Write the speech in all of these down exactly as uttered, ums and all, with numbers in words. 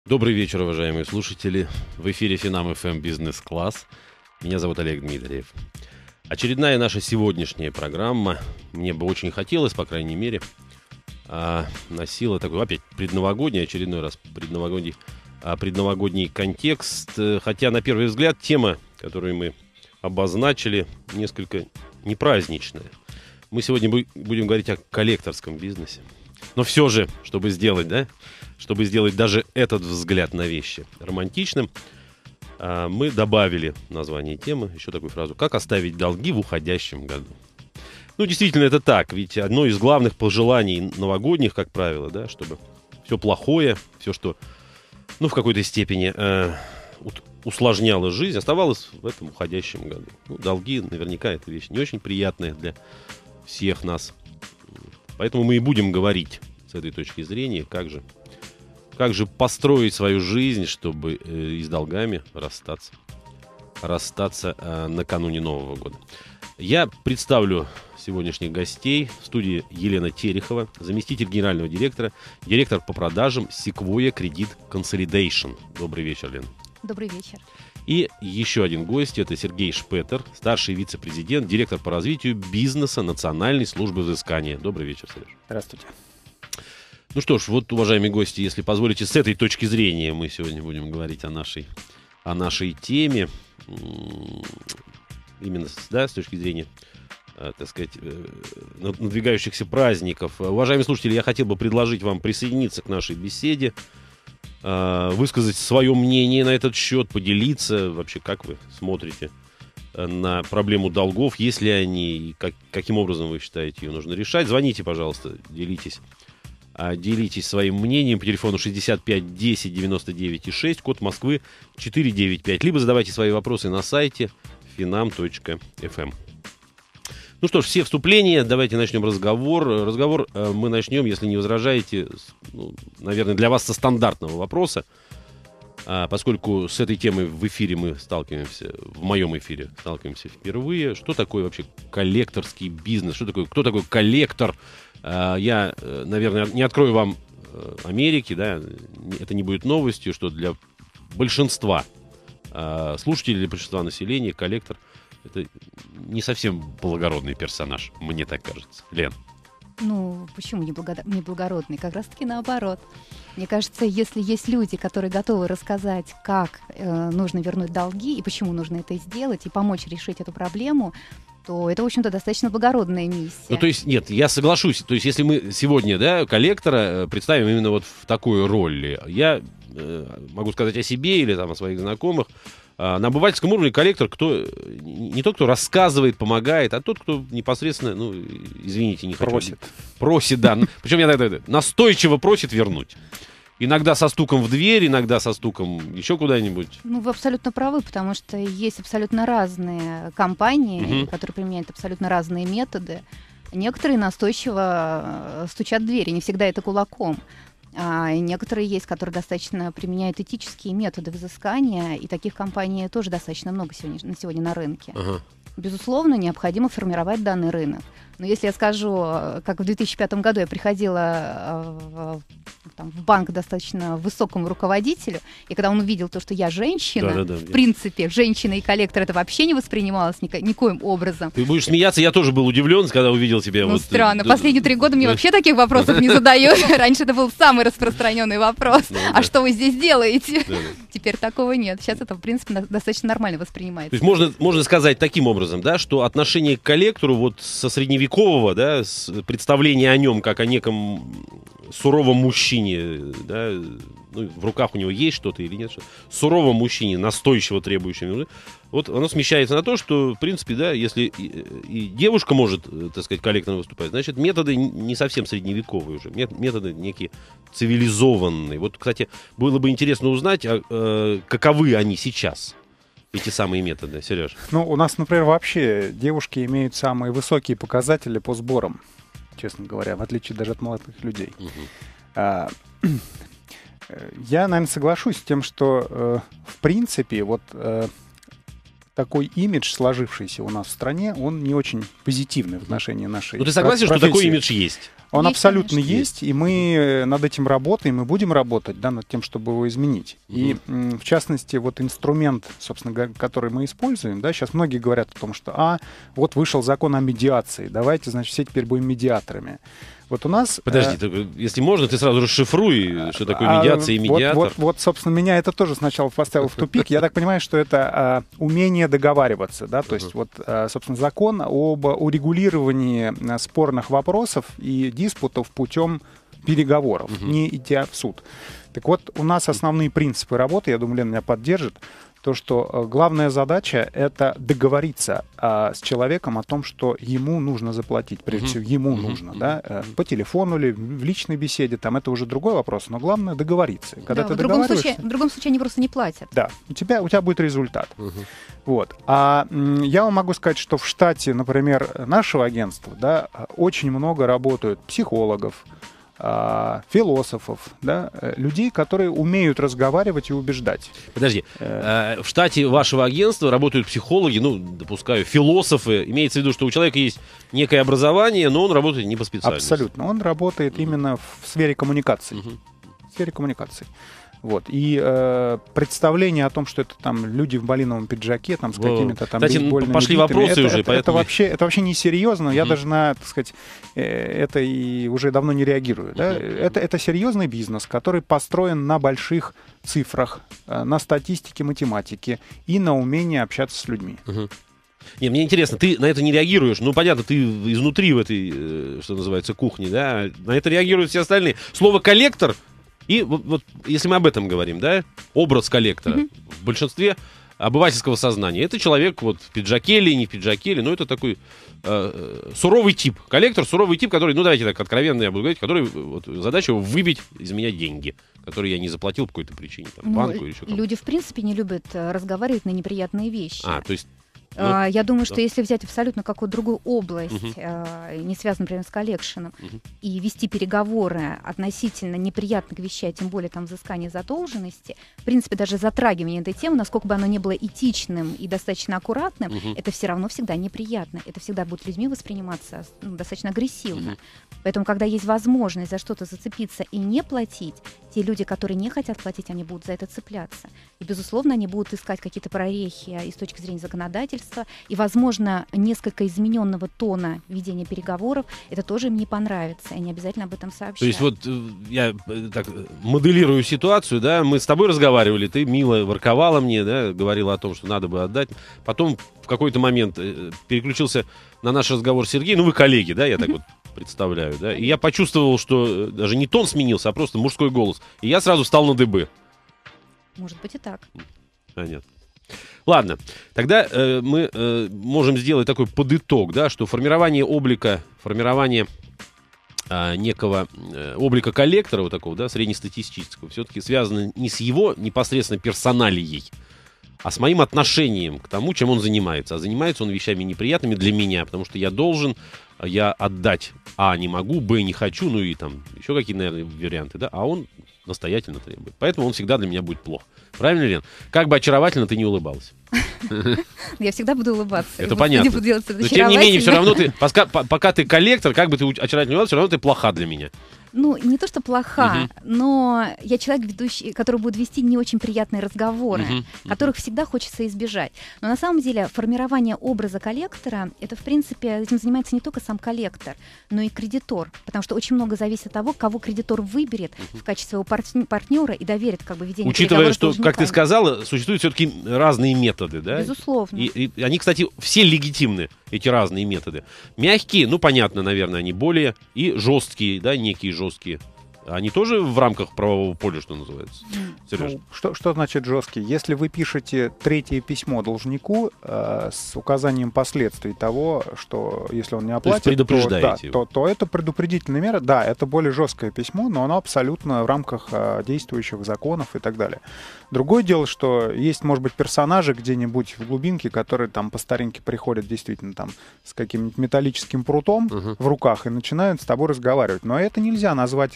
Добрый вечер, уважаемые слушатели. В эфире Финам ФМ Бизнес-класс. Меня зовут Олег Дмитриев. Очередная наша сегодняшняя программа, мне бы очень хотелось, по крайней мере, а, носила такой, опять, предновогодний, очередной раз предновогодний, а, предновогодний контекст. Хотя, на первый взгляд, тема, которую мы обозначили, несколько непраздничная. Мы сегодня будем говорить о коллекторском бизнесе. Но все же, чтобы сделать, да, чтобы сделать даже этот взгляд на вещи романтичным, мы добавили в название темы еще такую фразу: «Как оставить долги в уходящем году». Ну, действительно, это так, ведь одно из главных пожеланий новогодних, как правило, да, чтобы все плохое, все, что, ну, в какой-то степени э, усложняло жизнь, оставалось в этом уходящем году. Ну, долги, наверняка, это вещь не очень приятная для всех нас. Поэтому мы и будем говорить с этой точки зрения, как же, как же построить свою жизнь, чтобы э, и с долгами расстаться, расстаться э, накануне Нового года. Я представлю сегодняшних гостей. В студии Елена Терехова, заместитель генерального директора, директор по продажам Sequoia Credit Consolidation. Добрый вечер, Лена. Добрый вечер. И еще один гость, это Сергей Шпетер, старший вице-президент, директор по развитию бизнеса Национальной службы взыскания. Добрый вечер, Сереж. Здравствуйте. Ну что ж, вот, уважаемые гости, если позволите, с этой точки зрения мы сегодня будем говорить о нашей, о нашей теме. Именно, да, с точки зрения, так сказать, надвигающихся праздников. Уважаемые слушатели, я хотел бы предложить вам присоединиться к нашей беседе, высказать свое мнение на этот счет, поделиться вообще, как вы смотрите на проблему долгов, есть ли они, и как, каким образом вы считаете ее нужно решать. Звоните, пожалуйста, делитесь, делитесь своим мнением по телефону шестьдесят пять десять девяносто девять и шесть, код Москвы четыреста девяносто пять, либо задавайте свои вопросы на сайте финам точка эф эм. Ну что ж, все вступления, давайте начнем разговор. Разговор э, мы начнем, если не возражаете, ну, наверное, для вас со стандартного вопроса, а, поскольку с этой темой в эфире мы сталкиваемся, в моем эфире сталкиваемся впервые. Что такое вообще коллекторский бизнес? Что такое, кто такой коллектор? А, я, наверное, не открою вам Америки, да, это не будет новостью, что для большинства а, слушателей, для большинства населения коллектор — это не совсем благородный персонаж, мне так кажется. Лен. Ну, почему не, благо... не благородный? Как раз-таки наоборот. Мне кажется, если есть люди, которые готовы рассказать, как э, нужно вернуть долги и почему нужно это сделать, и помочь решить эту проблему, то это, в общем-то, достаточно благородная миссия. Ну, то есть, нет, я соглашусь. То есть, если мы сегодня, да, коллектора представим именно вот в такой роли, я э, могу сказать о себе или там о своих знакомых. На обывательском уровне коллектор, кто не тот, кто рассказывает, помогает, а тот, кто непосредственно, ну, извините, не хочу. Просит. Просит, да. Причем я тогда настойчиво просит вернуть. Иногда со стуком в дверь, иногда со стуком еще куда-нибудь. Ну, вы абсолютно правы, потому что есть абсолютно разные компании, угу. которые применяют абсолютно разные методы. Некоторые настойчиво стучат в двери, не всегда это кулаком. А некоторые есть, которые достаточно применяют этические методы взыскания, и таких компаний тоже достаточно много сегодня, на сегодня на рынке. Ага. Безусловно, необходимо формировать данный рынок. Но если я скажу, как в две тысячи пятом году я приходила в, там, в банк достаточно высокому руководителю, и когда он увидел то, что я женщина, да, да, да, в да. принципе, женщина и коллектор, это вообще не воспринималось ни, никоим образом. Ты будешь смеяться, я тоже был удивлен, когда увидел тебя. Ну, вот, странно. Последние три года мне вообще таких вопросов не задают. Раньше это был самый распространенный вопрос. А что вы здесь делаете? Теперь такого нет. Сейчас это, в принципе, достаточно нормально воспринимается. То есть можно, можно сказать таким образом, да, что отношение к коллектору вот со средневекового, да, с представление о нем как о неком суровом мужчине, да, ну, в руках у него есть что-то или нет, что суровом мужчине, настойчиво требующем, вот оно смещается на то, что, в принципе, да, если и, и девушка может, так сказать, коллекторно выступать, значит, методы не совсем средневековые уже, методы некие цивилизованные. Вот, кстати, было бы интересно узнать, а, а, каковы они сейчас. Эти самые методы, Сереж. Ну, у нас, например, вообще девушки имеют самые высокие показатели по сборам, честно говоря, в отличие даже от молодых людей. Угу. А, я, наверное, соглашусь с тем, что, э, в принципе, вот э, такой имидж, сложившийся у нас в стране, он не очень позитивный в отношении нашей профессии. Ну, ты согласен, что такой имидж есть? Он есть, абсолютно конечно. есть, и мы над этим работаем, и будем работать, да, над тем, чтобы его изменить. Mm-hmm. И, м, в частности, вот инструмент, собственно, га- который мы используем, да, сейчас многие говорят о том, что, а, вот вышел закон о медиации, давайте, значит, все теперь будем медиаторами. Вот у нас... Подожди, э, ты, если можно, ты сразу расшифруй, что такое медиация а, и медиатор. Вот, вот, вот, собственно, меня это тоже сначала поставило в тупик. Я так понимаю, что это а, умение договариваться, да, то есть вот, а, собственно, закон об урегулировании а, спорных вопросов и диспутов путем переговоров, Uh-huh. не идя в суд. Так вот, у нас основные принципы работы, я думаю, Лена меня поддержит, то, что э, главная задача — это договориться а, с человеком о том, что ему нужно заплатить. Прежде Uh-huh. всего, ему Uh-huh. нужно, да, э, по телефону или в личной беседе, там это уже другой вопрос, но главное — договориться. Когда Да, ты в, другом договариваешься... случае, в другом случае они просто не платят. Да, у тебя, у тебя будет результат. Uh-huh. Вот. А м, я вам могу сказать, что в штате, например, нашего агентства, да, очень много работают психологов, а, философов, да, э, людей, которые умеют разговаривать и убеждать. Подожди, Э, э, в штате вашего агентства работают психологи, ну, допускаю, философы. Имеется в виду, что у человека есть некое образование, но он работает не по специальности. Абсолютно. Он работает именно в сфере коммуникаций. Мгм. В сфере коммуникаций. Вот. И э, представление о том, что это там люди в малиновом пиджаке, там с Во. какими-то там Кстати, бейсбольными пошли битами, вопросы это, уже, это, поэтому- это вообще, это вообще несерьезно. Я Мгм. даже на, так сказать, э, это и уже давно не реагирую. Да? Мгм. Это, это серьезный бизнес, который построен на больших цифрах, э, на статистике, математике и на умении общаться с людьми. Мгм. Не, мне интересно, ты на это не реагируешь. Ну, понятно, ты изнутри в этой, э, что называется, кухне, да? На это реагируют все остальные. Слово «коллектор», и вот, вот если мы об этом говорим, да, образ коллектора Мгм. в большинстве обывательского сознания. Это человек вот в пиджаке или не в пиджаке, или, ну, это такой э, суровый тип. Коллектор — суровый тип, который, ну, давайте так откровенно я буду говорить, который, вот, задача его выбить из меня деньги, которые я не заплатил по какой-то причине, там, Ну, банку или еще кому-то. люди, в принципе, не любят э, разговаривать на неприятные вещи. А, то есть... ну, А, Я думаю, да. что если взять абсолютно какую-то другую область, Мгм. э, не связанную, например, с коллекшеном, Мгм. и вести переговоры относительно неприятных вещей, а тем более там взыскания задолженности, в принципе, даже затрагивание этой темы, насколько бы оно ни было этичным и достаточно аккуратным, Мгм. это все равно всегда неприятно. Это всегда будет людьми восприниматься ну, достаточно агрессивно. Мгм. Поэтому, когда есть возможность за что-то зацепиться и не платить, те люди, которые не хотят платить, они будут за это цепляться. И, безусловно, они будут искать какие-то прорехи и с точки зрения законодательства, и, возможно, несколько измененного тона ведения переговоров, это тоже им не понравится, и они обязательно об этом сообщат. То есть вот э, я э, так э, моделирую ситуацию, да, мы с тобой разговаривали, ты мило ворковала мне, да, говорила о том, что надо бы отдать. Потом в какой-то момент э, переключился на наш разговор Сергей, ну вы коллеги, да, я так вот представляю, да, и я почувствовал, что э, даже не тон сменился, а просто мужской голос. И я сразу встал на дыбы. Может быть и так. Понятно. Ладно, тогда э, мы э, можем сделать такой подытог, да, что формирование облика, формирование а, некого э, облика коллектора, вот такого, да, среднестатистического, все-таки связано не с его непосредственно персоналией, а с моим отношением к тому, чем он занимается. А занимается он вещами неприятными для меня, потому что я должен, я отдать, а, не могу, б, не хочу, ну и там еще какие, наверное, варианты, да, а он настоятельно требует. Поэтому он всегда для меня будет плох. Правильно, Лен? Как бы очаровательно ты не улыбалась. Я всегда буду улыбаться. Это Буду- понятно. буду делать это Но тем не менее, все очаровательно. равно ты, пока, по- пока ты коллектор, как бы ты очаровательно улыбалась, все равно ты плоха для меня. Ну, не то, что плоха, Мгм. но я человек, ведущий, который будет вести не очень приятные разговоры, Мгм, которых всегда хочется избежать. Но на самом деле формирование образа коллектора, это, в принципе, этим занимается не только сам коллектор, но и кредитор, потому что очень много зависит от того, кого кредитор выберет в качестве своего партн- партнера и доверит как бы ведение Учитывая, переговоров с что, как ты должниками. сказала, существуют все-таки разные методы, да? Безусловно. И, и они, кстати, все легитимны, эти разные методы. Мягкие, ну, понятно, наверное, они более, и жесткие, да, некие жесткие. Они тоже в рамках правового поля, что называется, Сережа? Ну, что, что значит жесткий? Если вы пишете третье письмо должнику э, с указанием последствий того, что если он не оплатит, предупреждаете то, его. да, то, то это предупредительная мера. Да, это более жесткое письмо, но оно абсолютно в рамках э, действующих законов и так далее. Другое дело, что есть, может быть, персонажи где-нибудь в глубинке, которые там по старинке приходят действительно там с каким-нибудь металлическим прутом Мгм. в руках и начинают с тобой разговаривать. Но это нельзя назвать к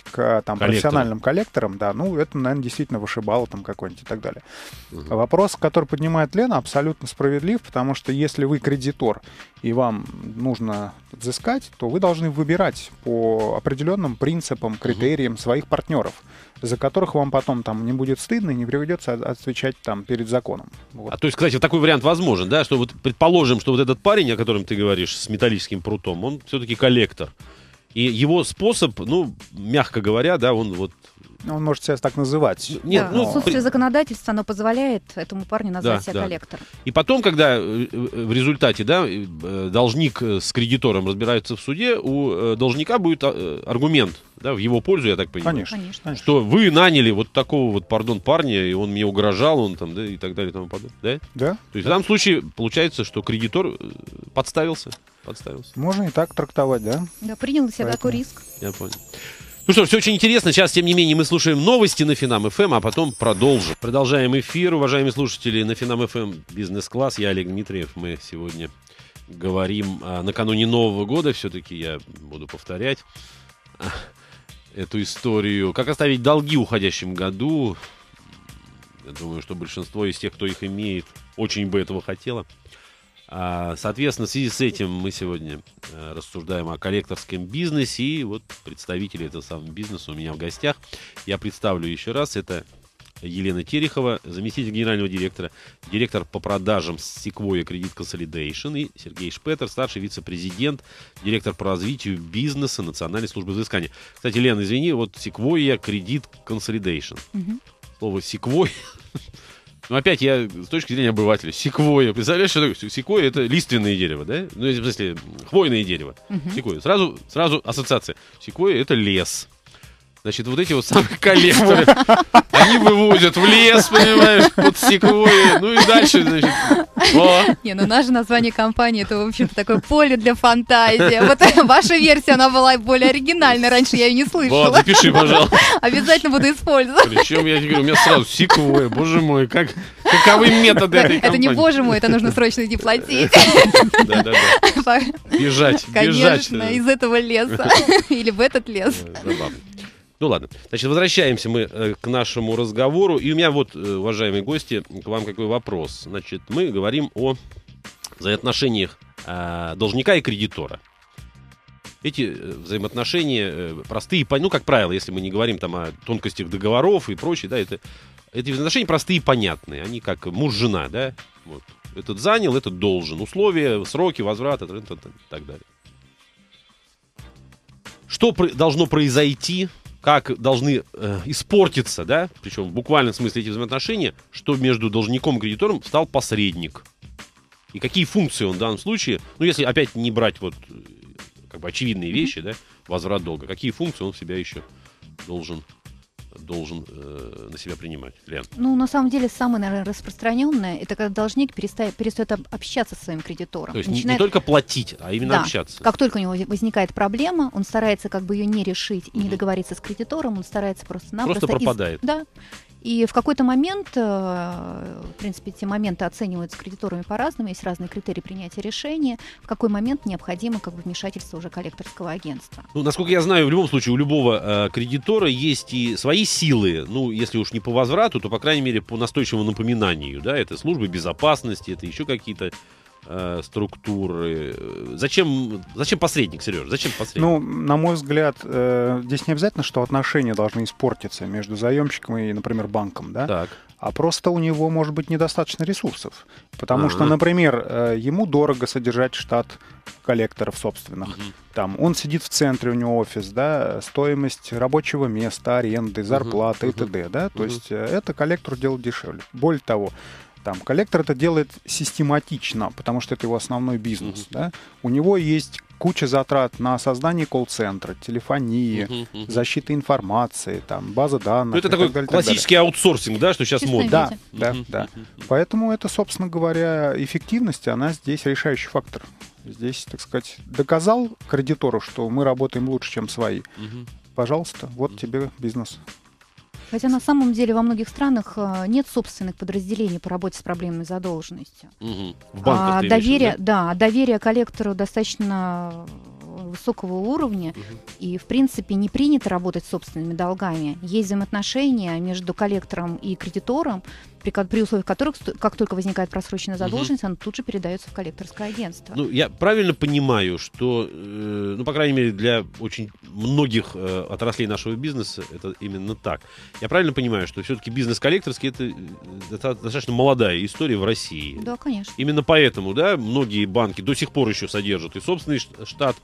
там Коллектор. профессиональным коллектором, да, ну, это, наверное, действительно вышибало там какой-нибудь и так далее. Угу. Вопрос, который поднимает Лена, абсолютно справедлив, потому что если вы кредитор и вам нужно взыскать, то вы должны выбирать по определенным принципам, критериям угу. своих партнеров, за которых вам потом там не будет стыдно и не придется отвечать там перед законом. Вот. А то есть, кстати, такой вариант возможен, да, что вот предположим, что вот этот парень, о котором ты говоришь, с металлическим прутом, он все-таки коллектор. И его способ, ну, мягко говоря, да, он вот... Он может себя так называть. Нет, да, ну, отсутствие законодательства, оно позволяет этому парню назвать да, себя да. коллектором. И потом, когда в результате, да, должник с кредитором разбираются в суде, у должника будет аргумент, да, в его пользу, я так понимаю. Конечно, конечно. Что вы наняли вот такого вот, пардон, парня, и он мне угрожал, он там, да, и так далее, и тому подобное. Да? Да. То есть да. в данном случае получается, что кредитор подставился. подставился. Можно и так трактовать, да? Да, принял на себя Поэтому... такой риск. Я понял. Ну что, все очень интересно. Сейчас, тем не менее, мы слушаем новости на Финам эф эм, а потом продолжим. Продолжаем эфир. Уважаемые слушатели, на Финам эф эм Бизнес-класс. Я Олег Дмитриев. Мы сегодня говорим а, накануне Нового года. Все-таки я буду повторять а, эту историю. Как оставить долги в уходящем году. Я думаю, что большинство из тех, кто их имеет, очень бы этого хотело. Соответственно, в связи с этим мы сегодня рассуждаем о коллекторском бизнесе. И вот представители этого самого бизнеса у меня в гостях. Я представлю еще раз. Это Елена Терехова, заместитель генерального директора, директор по продажам Sequoia Credit Consolidation, и Сергей Шпетер, старший вице-президент, директор по развитию бизнеса Национальной службы взыскания. Кстати, Лена, извини, вот Sequoia Credit Consolidation. Угу. Слово Sequoia... Ну, опять я с точки зрения обывателя. Секвойя. Представляешь, что такое? Секвойя — это лиственное дерево, да? Ну, в смысле, хвойное дерево. Uh-huh. Секвойя. Сразу, сразу ассоциация. Секвойя — это лес. Значит, вот эти вот самые коллекторы, они вывозят в лес, понимаешь, под секвойи, ну и дальше, значит, о. Не, ну наше название компании — это, в общем-то, такое поле для фантазии. Вот ваша версия, она была более оригинальной, раньше я ее не слышала. Вот, запиши, пожалуйста. Обязательно буду использовать. Причем, я тебе говорю, у меня сразу секвойя, боже мой, как, каковы методы этой компании. Это не боже мой, это нужно срочно идти платить. Да-да-да. Бежать, бежать. Конечно, из этого леса или в этот лес. Забавно. Ну ладно, значит, возвращаемся мы э, к нашему разговору. И у меня вот, э, уважаемые гости, к вам какой вопрос. Значит, мы говорим о взаимоотношениях э, должника и кредитора. Эти э, взаимоотношения э, простые, ну, как правило, если мы не говорим там о тонкостях договоров и прочее, да, это, эти взаимоотношения простые и понятные. Они как муж-жена, да, вот. Этот занял, этот должен. Условия, сроки возврата и так далее. Что про- должно произойти, как должны э, испортиться, да, причем в буквальном смысле эти взаимоотношения, что между должником и кредитором стал посредник. И какие функции он в данном случае, ну, если опять не брать вот как бы очевидные вещи, да, возврат долга, какие функции он в себя еще должен, должен э, на себя принимать? Лен. Ну, на самом деле, самое, наверное, распространенное, это когда должник перестает, перестает общаться со своим кредитором. То есть начинает... не, не только платить, а именно да. общаться. Как только у него возникает проблема, он старается как бы ее не решить и mm-hmm. не договориться с кредитором, он старается просто-напросто... Просто пропадает. Из... Да. И в какой-то момент, в принципе, эти моменты оцениваются кредиторами по-разному, есть разные критерии принятия решения, в какой момент необходимо как бы вмешательство уже коллекторского агентства. Ну, насколько я знаю, в любом случае у любого э, кредитора есть и свои силы, ну, если уж не по возврату, то, по крайней мере, по настойчивому напоминанию, да, это службы безопасности, это еще какие-то э, структуры. Зачем, зачем посредник, Сереж? Зачем посредник? Ну, на мой взгляд, э, здесь не обязательно, что отношения должны испортиться между заемщиком и, например, банком, да? Так. А просто у него может быть недостаточно ресурсов. Потому А-а-а. что, например, э, ему дорого содержать штат коллекторов собственных. Угу. Там он сидит в центре, у него офис, да, стоимость рабочего места, аренды, зарплаты угу. и т.д. Да? То угу. есть э, это коллектору делать дешевле. Более того, там, коллектор это делает систематично, потому что это его основной бизнес. Uh-huh. Да? У него есть куча затрат на создание колл-центра, телефонии, uh-huh, uh-huh. защита информации, там, база данных. Ну, это такой далее, классический аутсорсинг, да, что сейчас модно. Да, да, uh-huh, да. uh-huh. Поэтому это, собственно говоря, эффективность, она здесь решающий фактор. Здесь, так сказать, доказал кредитору, что мы работаем лучше, чем свои. Uh-huh. Пожалуйста, вот uh-huh. тебе бизнес. Хотя на самом деле во многих странах нет собственных подразделений по работе с проблемной задолженностью. Угу. В банках а, ты доверие, имеешь, да? Да, доверие коллектору достаточно высокого уровня, Мгм. и, в принципе, не принято работать с собственными долгами. Есть взаимоотношения между коллектором и кредитором, при, ко- при условиях которых, сто- как только возникает просроченная Мгм. задолженность, она тут же передается в коллекторское агентство. Ну, я правильно понимаю, что, э, ну, по крайней мере, для очень многих э, отраслей нашего бизнеса это именно так. Я правильно понимаю, что все-таки бизнес коллекторский это, э, это достаточно молодая история в России. Да, конечно. Именно поэтому, да, многие банки до сих пор еще содержат и собственный ш- штат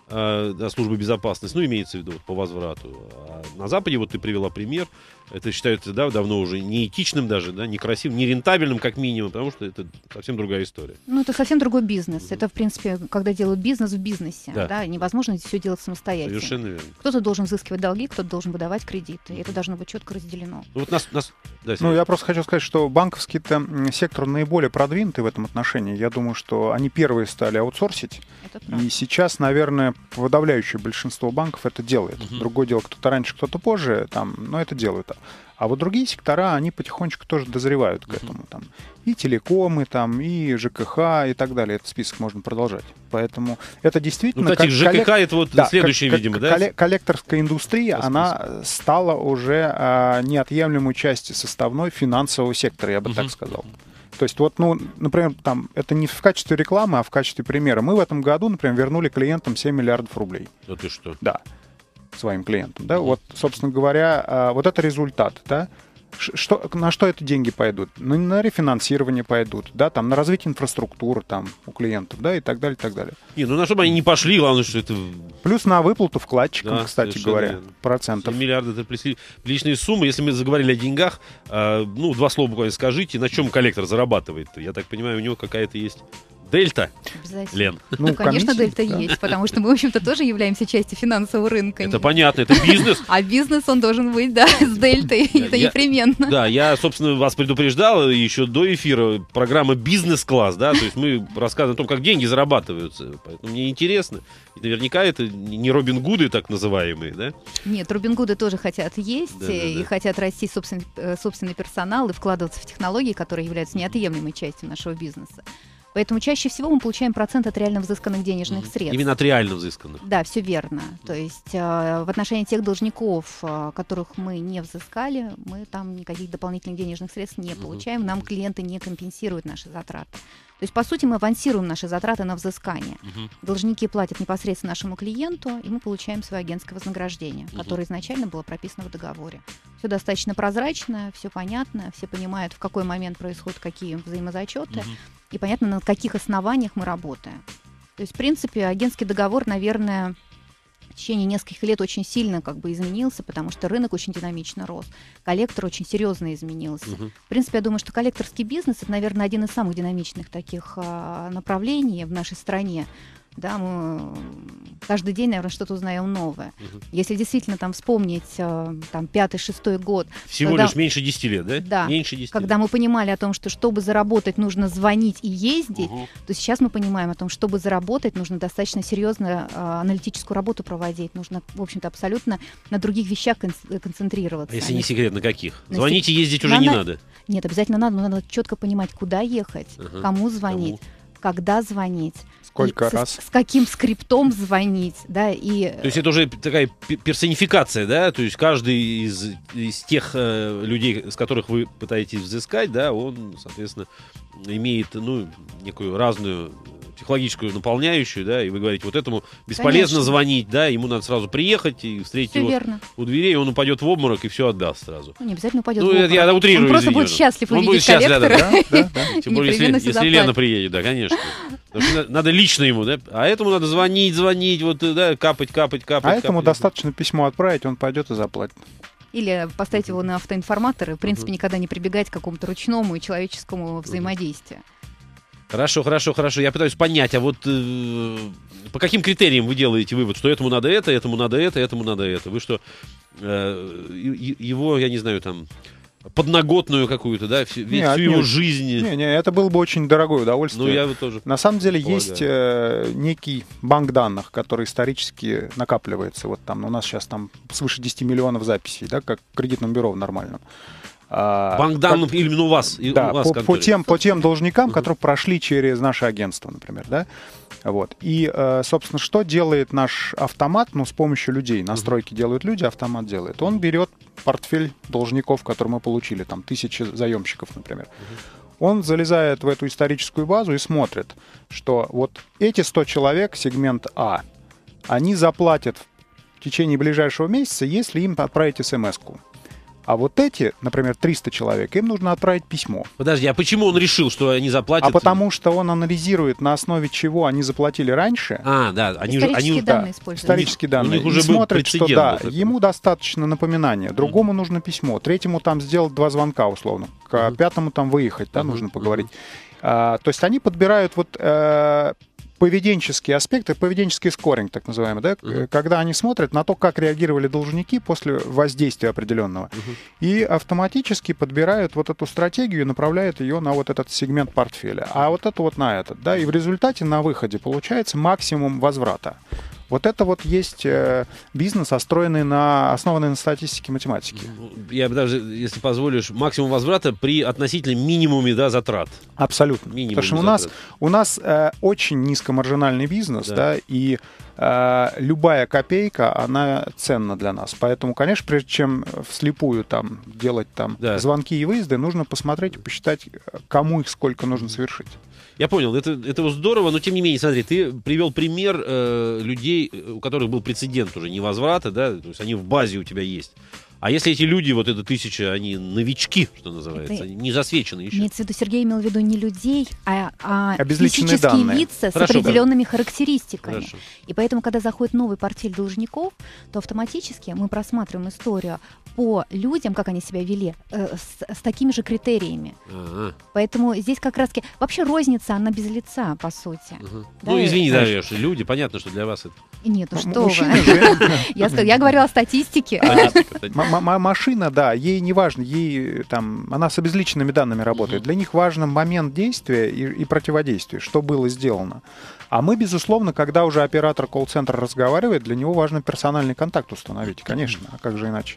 э, да, службы безопасности, ну, имеется в виду вот, по возврату. А на Западе, вот ты привела пример, это считается, да, давно уже неэтичным даже, да, некрасивым, нерентабельным как минимум, потому что это совсем другая история. Ну, это совсем другой бизнес. Мгм. Это, в принципе, когда делают бизнес в бизнесе. Да. Да, невозможно все делать самостоятельно. Совершенно верно. Кто-то должен взыскивать долги, кто-то должен выдавать кредиты. И это должно быть четко разделено. Ну, вот нас, нас... Да, Ну, Сергей. я просто хочу сказать, что банковский-то м, сектор наиболее продвинутый в этом отношении. Я думаю, что они первые стали аутсорсить. Это правда. И сейчас, наверное, подавляющее большинство банков это делает. Мгм. Другое дело, кто-то раньше, кто-то позже, там, но это делают. А вот другие сектора, они потихонечку тоже дозревают к Мгм. этому. Там, и телекомы, там, и ЖКХ, и так далее. Этот список можно продолжать. Поэтому это действительно... Ну, кстати, как ЖКХ коллек- это вот Да, следующее, как- видимо, как да? колле- коллекторская индустрия, По она стала уже а, неотъемлемой частью составной финансового сектора, я бы Мгм. так сказал. То есть вот, ну, например, там, это не в качестве рекламы, а в качестве примера. Мы в этом году, например, вернули клиентам семь миллиардов рублей. Да ты что? Да, своим клиентам. Да? Мгм. Вот, собственно говоря, а, вот это результат. Да? Ш- Что, на что эти деньги пойдут? Ну, на рефинансирование пойдут, да, там, на развитие инфраструктуры там, у клиентов, да, и так далее, и так далее. Не, ну на что бы они не пошли, главное, что это Плюс на выплату вкладчикам, Да, кстати совершенно говоря, верно. процентов. семь миллиардов это присли- приличные суммы. Если мы заговорили о деньгах, а, ну, два слова буквально скажите, на чем коллектор зарабатывает? Я так понимаю, у него какая-то есть дельта, Обязательно. Лен. Ну, конечно, комиссии, дельта да. есть, потому что мы, в общем-то, тоже являемся частью финансового рынка. Это понятно, это бизнес. А бизнес, он должен быть, да, с дельтой, Я- это я- непременно. Да, я, собственно, вас предупреждал еще до эфира, программа «Бизнес-класс», да, то есть мы рассказываем о том, как деньги зарабатываются, поэтому мне интересно. И наверняка это не Робин Гуды так называемые, да? Нет, Робин Гуды тоже хотят есть Да, да, и да. хотят расти собственный, э, собственный персонал и вкладываться в технологии, которые являются неотъемлемой частью нашего бизнеса. Поэтому чаще всего мы получаем процент от реально взысканных денежных средств. Именно от реально взысканных. Да, все верно. То есть э, в отношении тех должников, э, которых мы не взыскали, мы там никаких дополнительных денежных средств не Мгм. получаем, нам клиенты не компенсируют наши затраты. То есть, по сути, мы авансируем наши затраты на взыскание. Мгм. Должники платят непосредственно нашему клиенту, и мы получаем свое агентское вознаграждение, Мгм. которое изначально было прописано в договоре. Все достаточно прозрачно, все понятно, все понимают, в какой момент происходят какие взаимозачеты, Мгм. и понятно, на каких основаниях мы работаем. То есть, в принципе, агентский договор, наверное, в течение нескольких лет очень сильно как бы изменился, потому что рынок очень динамично рос, коллектор очень серьезно изменился. Мгм. В принципе, я думаю, что коллекторский бизнес — это, наверное, один из самых динамичных таких а, направлений в нашей стране. Да, мы каждый день, наверное, что-то узнаем новое. Мгм. Если действительно там вспомнить а, там пятый-шестой год, Всего Когда- лишь меньше десяти лет, да? Да. Меньше десяти когда мы понимали о том, что чтобы заработать, нужно звонить и ездить, лет. Мгм. то сейчас мы понимаем о том, чтобы заработать, нужно достаточно серьезно а, аналитическую работу проводить, нужно, в общем-то, абсолютно на других вещах кон- концентрироваться. А если а не секрет, на каких? на Звоните, ездить уже на- не на- надо. Нет, обязательно надо, но надо четко понимать, куда ехать, Ага. кому звонить, когда звонить, Сколько и с- раз? с, каким скриптом звонить, да, и То есть это уже такая пе- персонификация, да? То есть каждый из, из тех э, людей, с которых вы пытаетесь взыскать, да, он, соответственно, имеет, ну, некую разную психологическую наполняющую, да, и вы говорите, вот этому бесполезно Конечно. звонить, да, ему надо сразу приехать и встретить все его верно. у дверей, он упадет в обморок и все отдаст сразу. Ну, не обязательно упадет Ну, в это обморок. я утрирую, Он просто извини, будет да. счастлив Он будет увидеть счастлив, коллектора. Да, да, да. Тем более, если, непременно если сюда Лена платит. приедет, да, конечно. Потому что на- надо лично ему, да, а этому надо звонить, звонить, вот, да, капать, капать, капать. А этому капать. достаточно письмо отправить, он пойдет и заплатит. Или поставить его на автоинформатор и, в принципе, Мгм. никогда не прибегать к какому-то ручному и человеческому взаимодействию. Хорошо, хорошо, хорошо. Я пытаюсь понять, а вот э, по каким критериям вы делаете вывод, что этому надо это, этому надо это, этому надо это? Вы что, э, и- и- его, я не знаю, там, подноготную какую-то, да, всю, Не, всю его отнюдь. жизнь? Не, не, это было бы очень дорогое удовольствие. Ну, я вот тоже. На самом деле Полагаю. есть э, некий банк данных, который исторически накапливается. Вот там у нас сейчас там свыше десяти миллионов записей, да, как в кредитном бюро в нормальном. Банк данных как, именно у вас, и да, у вас по, по, тем, по тем должникам, uh-huh. которые прошли через наше агентство, например, да. Вот. И, собственно, что делает наш автомат? Ну, с помощью людей. Настройки uh-huh. делают люди, автомат делает. Он берет портфель должников, который мы получили, там, тысячи заемщиков, например. Uh-huh. Он залезает в эту историческую базу и смотрит, что вот эти сто человек, сегмент А, они заплатят в течение ближайшего месяца, если им отправить смс-ку. А вот эти, например, триста человек, им нужно отправить письмо. Подожди, а почему он решил, что они заплатят? А потому что он анализирует, на основе чего они заплатили раньше. А, да, они уже они, данные да, используют. Исторические данные. У них уже и смотрит, что да, такой. ему достаточно напоминания, другому mm-hmm. нужно письмо, третьему там сделать два звонка условно, к mm-hmm. пятому там выехать, да, mm-hmm. нужно поговорить. Mm-hmm. А, то есть они подбирают вот... А, поведенческие аспекты, поведенческий скоринг, так называемый, да, uh-huh. когда они смотрят на то, как реагировали должники после воздействия определенного, uh-huh. и автоматически подбирают вот эту стратегию и направляют ее на вот этот сегмент портфеля, а вот это вот на этот, да, и в результате на выходе получается максимум возврата. Вот это вот есть э, бизнес, основанный на, основанный на статистике математики. Я бы даже, если позволишь, максимум возврата при относительно минимуме, да, затрат. Абсолютно. Минимум Потому что у нас, у нас э, очень низкомаржинальный бизнес, да, да и э, любая копейка, она ценна для нас. Поэтому, конечно, прежде чем вслепую там, делать там, да. звонки и выезды, нужно посмотреть и посчитать, кому их сколько нужно совершить. Я понял, это, это здорово, но тем не менее, смотри, ты привел пример э, людей, у которых был прецедент уже невозврата, да, то есть они в базе у тебя есть. А если эти люди, вот эта тысяча, они новички, что называется, это не засвечены еще? Имеется в виду, Сергей имел в виду не людей, а, а физические данные. лица Хорошо, с определенными да. характеристиками. Хорошо. И поэтому, когда заходит новый портфель должников, то автоматически мы просматриваем историю по людям, как они себя вели, э, с, с такими же критериями. А-а. Поэтому здесь как раз-таки... Вообще розница, она без лица, по сути. Угу. Да, ну, извини, да, что люди, понятно, что для вас это... Нет, ну что вы. Я говорю о статистике. Машина, да, ей не важно, ей там, она с обезличенными данными работает. Для них важен момент действия и противодействия, что было сделано. А мы, безусловно, когда уже оператор колл-центра разговаривает, для него важно персональный контакт установить, конечно, а как же иначе?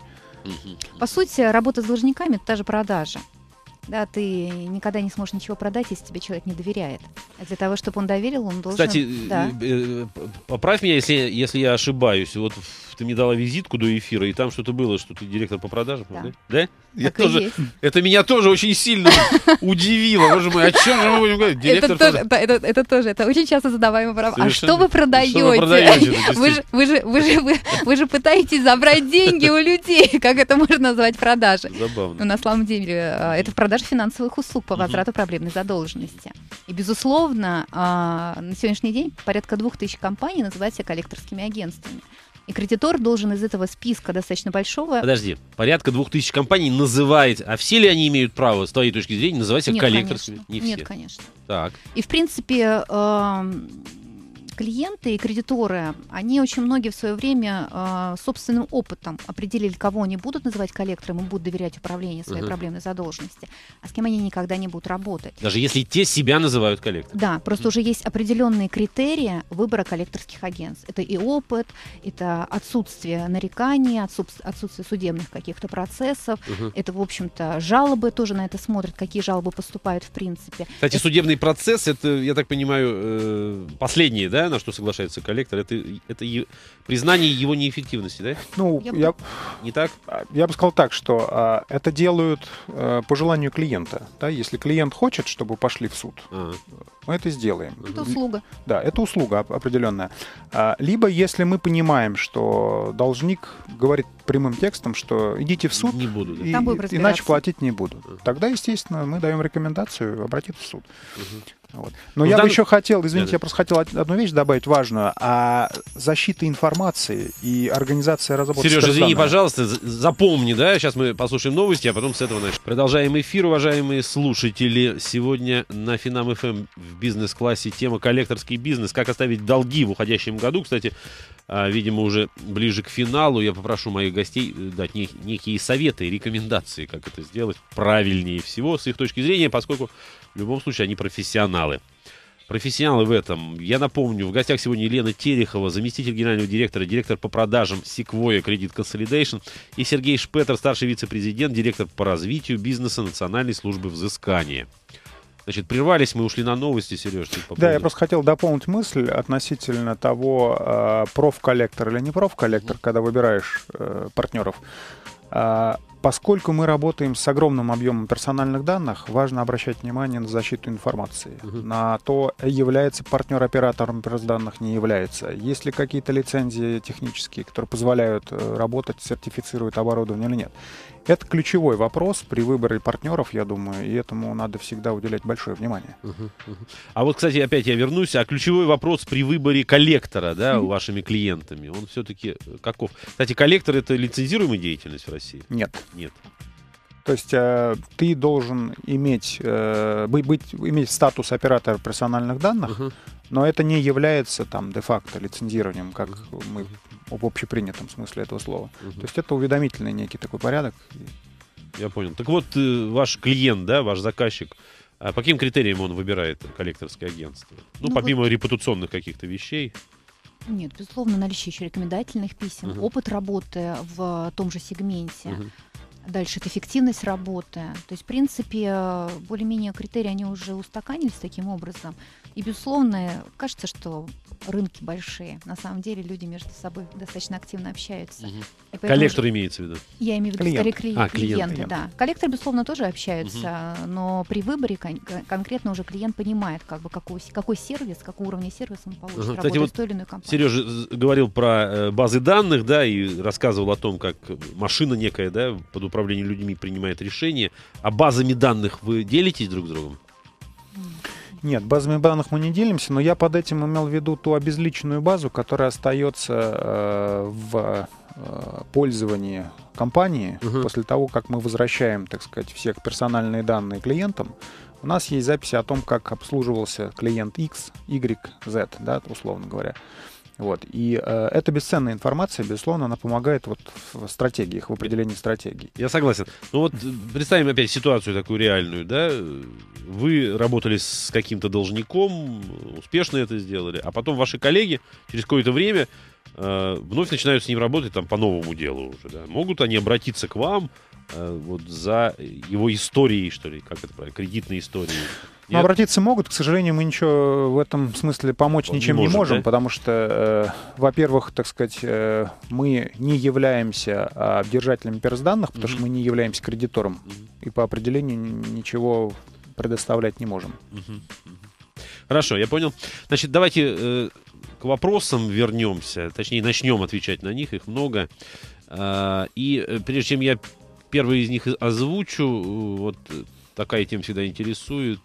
По сути, работа с должниками — это та же продажа. Да, ты никогда не сможешь ничего продать, если тебе человек не доверяет. А для того, чтобы он доверил, он должен... Кстати, да. э, э, поправь меня, если, если я ошибаюсь. Вот ты мне дала визитку до эфира, и там что-то было, что ты директор по продажам. Да? Да? Я тоже, это меня тоже очень сильно удивило. Боже мой, о чем же мы будем говорить? Директор это, тоже, это, это, это тоже, это очень часто задаваемый вопрос. А что вы продаете? Что вы, продаете вы, же, вы, же, вы, же, вы, вы же пытаетесь забрать деньги у людей. Как это можно назвать продажей? Забавно. Но на самом деле это продажа финансовых услуг по возврату uh-huh. проблемной задолженности. И, безусловно, на сегодняшний день порядка двух тысяч компаний называют себя коллекторскими агентствами. И кредитор должен из этого списка достаточно большого... Подожди, порядка двух тысяч компаний называет... А все ли они имеют право, с твоей точки зрения, называть себя коллекторскими? Не Нет, все. Конечно. Так. И, в принципе... Э- клиенты и кредиторы, они очень многие в свое время э, собственным опытом определили, кого они будут называть коллектором и будут доверять управлению своей uh-huh. проблемной задолженности, а с кем они никогда не будут работать. Даже если те себя называют коллектором. Да, просто uh-huh. уже есть определенные критерии выбора коллекторских агентств. Это и опыт, это отсутствие нареканий, отсутствие судебных каких-то процессов, uh-huh. это, в общем-то, жалобы тоже на это смотрят, какие жалобы поступают в принципе. Кстати, это... судебный процесс, это, я так понимаю, э, последнее, да, на что соглашается коллектор, это, это е- признание его неэффективности, да? Ну, я, я не так? Я бы сказал так, что а, это делают а, по желанию клиента. Да? Если клиент хочет, чтобы пошли в суд, А-а. мы это сделаем. Это услуга. Да, это услуга определенная. А, либо если мы понимаем, что должник говорит прямым текстом, что идите в суд, не буду, да? и, иначе платить не буду. А-а. Тогда, естественно, мы даем рекомендацию обратиться в суд. А-а. Вот. Но ну, я дан... бы еще хотел, извините, да, я просто хотел одну вещь добавить важную, а защита информации и организация разработки. Сережа, извини, пожалуйста, запомни, да, сейчас мы послушаем новости, а потом с этого начнем. Продолжаем эфир, уважаемые слушатели. Сегодня на Финам эф эм в бизнес-классе тема коллекторский бизнес, как оставить долги в уходящем году. Кстати, видимо, уже ближе к финалу я попрошу моих гостей дать нек- некие советы и рекомендации, как это сделать правильнее всего с их точки зрения, поскольку в любом случае они профессионалы. профессионалы в этом. Я напомню, в гостях сегодня Елена Терехова, заместитель генерального директора, директор по продажам Sequoia Credit Consolidation, и Сергей Шпетер, старший вице-президент, директор по развитию бизнеса Национальной службы взыскания. Значит, прервались, мы ушли на новости, Сереж. По поводу... Да, я просто хотел дополнить мысль относительно того, э, профколлектор или не профколлектор, mm-hmm. когда выбираешь э, партнеров. Э, поскольку мы работаем с огромным объемом персональных данных, важно обращать внимание на защиту информации, mm-hmm. на то, является партнер оператором персданных, не является. Есть ли какие-то лицензии технические, которые позволяют э, работать, сертифицируют оборудование или нет. Это ключевой вопрос при выборе партнеров, я думаю, и этому надо всегда уделять большое внимание. Uh-huh, uh-huh. А вот, кстати, опять я вернусь. А ключевой вопрос при выборе коллектора, да, mm-hmm. вашими клиентами, он все-таки каков? Кстати, коллектор — это лицензируемая деятельность в России? Нет. Нет. То есть э, ты должен иметь, э, быть, быть, иметь статус оператора персональных данных, uh-huh. но это не является там де-факто лицензированием, как uh-huh. мы в общепринятом смысле этого слова. Uh-huh. То есть это уведомительный некий такой порядок. Я понял. Так вот, э, ваш клиент, да, ваш заказчик, а по каким критериям он выбирает коллекторское агентство? Ну, ну помимо вот... репутационных каких-то вещей. Нет, безусловно, наличие еще рекомендательных писем, uh-huh. опыт работы в том же сегменте. Uh-huh. Дальше это эффективность работы. То есть, в принципе, более-менее критерии, они уже устаканились таким образом. И, безусловно, кажется, что рынки большие. На самом деле люди между собой достаточно активно общаются. Угу. Коллектор имеется в виду? Я имею в виду клиент. скорее клиент, а, клиент. клиенты. Да. Коллекторы, безусловно, тоже общаются, угу. но при выборе кон- конкретно уже клиент понимает, как бы, какой, какой сервис, какого уровня сервиса он получит, угу. работая вот с той или иной компанией. Сережа говорил про э, базы данных, да, и рассказывал о том, как машина некая, да, под управлением людьми принимает решения. А базами данных вы делитесь друг с другом? Нет, базами данных мы не делимся, но я под этим имел в виду ту обезличенную базу, которая остается э, в э, пользовании компании uh-huh. после того, как мы возвращаем, так сказать, все персональные данные клиентам. У нас есть записи о том, как обслуживался клиент X, Y, Z, да, условно говоря. Вот. И э, это бесценная информация, безусловно, она помогает вот в стратегиях, в определении стратегий. Я согласен. Ну вот представим опять ситуацию такую реальную, да? Вы работали с каким-то должником, успешно это сделали, а потом ваши коллеги через какое-то время э, вновь начинают с ним работать там по новому делу уже, да? Могут они обратиться к вам э, вот за его историей, что ли, как это правильно, кредитной историей? Но обратиться могут, к сожалению, мы ничего в этом смысле помочь Он ничем не, может, не можем, да? потому что, э, во-первых, так сказать, э, мы не являемся э, держателями персданных, потому mm-hmm. что мы не являемся кредитором, mm-hmm. и по определению ничего предоставлять не можем. Mm-hmm. Хорошо, я понял. Значит, давайте э, к вопросам вернемся, точнее, начнем отвечать на них, их много. Э, и э, прежде чем я первый из них озвучу, вот... Такая тема всегда интересует.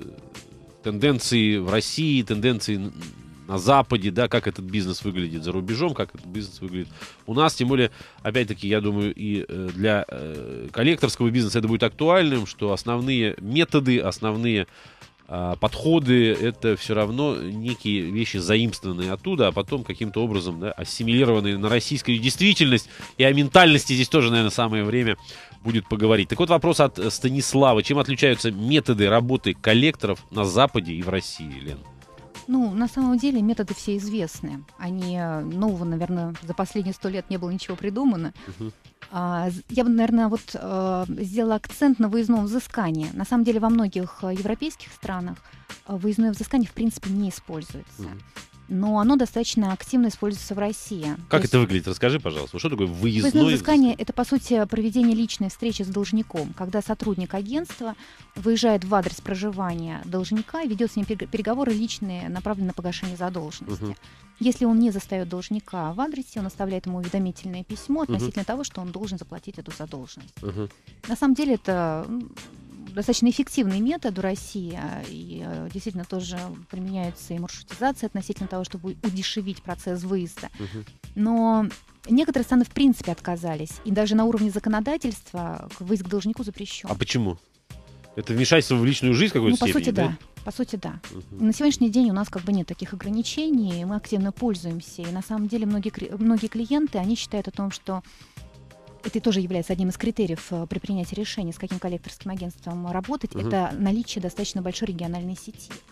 Тенденции в России, тенденции на Западе, да, как этот бизнес выглядит за рубежом, как этот бизнес выглядит у нас. Тем более, опять-таки, я думаю, и для коллекторского бизнеса это будет актуальным, что основные методы, основные подходы — это все равно некие вещи, заимствованные оттуда, а потом каким-то образом, да, ассимилированные на российскую действительность. И о ментальности здесь тоже, наверное, самое время будет поговорить. Так вот, вопрос от Станислава. Чем отличаются методы работы коллекторов на Западе и в России, Лен? Ну, на самом деле методы все известны. Они, нового, наверное, за последние сто лет не было ничего придумано. Uh-huh. А, я бы, наверное, вот а, сделала акцент на выездном взыскании. На самом деле во многих европейских странах выездное взыскание в принципе не используется. Uh-huh. Но оно достаточно активно используется в России. Как То это есть... выглядит? Расскажи, пожалуйста. Что такое выездное взыскание? Выездное взыскание — это, по сути, проведение личной встречи с должником, когда сотрудник агентства выезжает в адрес проживания должника и ведет с ним переговоры личные, направленные на погашение задолженности. Uh-huh. Если он не застает должника в адресе, он оставляет ему уведомительное письмо относительно uh-huh. того, что он должен заплатить эту задолженность. Uh-huh. На самом деле это... достаточно эффективный метод в России, и действительно тоже применяется и маршрутизация относительно того, чтобы удешевить процесс выезда. Uh-huh. Но некоторые страны в принципе отказались, и даже на уровне законодательства выезд к должнику запрещен. А почему? Это вмешательство в личную жизнь какой-то ну, по степени, сути, да? да. По сути, да. Uh-huh. На сегодняшний день у нас как бы нет таких ограничений, мы активно пользуемся, и на самом деле многие, многие клиенты, они считают о том, что это тоже является одним из критериев при принятии решения, с каким коллекторским агентством работать, uh-huh. это наличие достаточно большой региональной сети.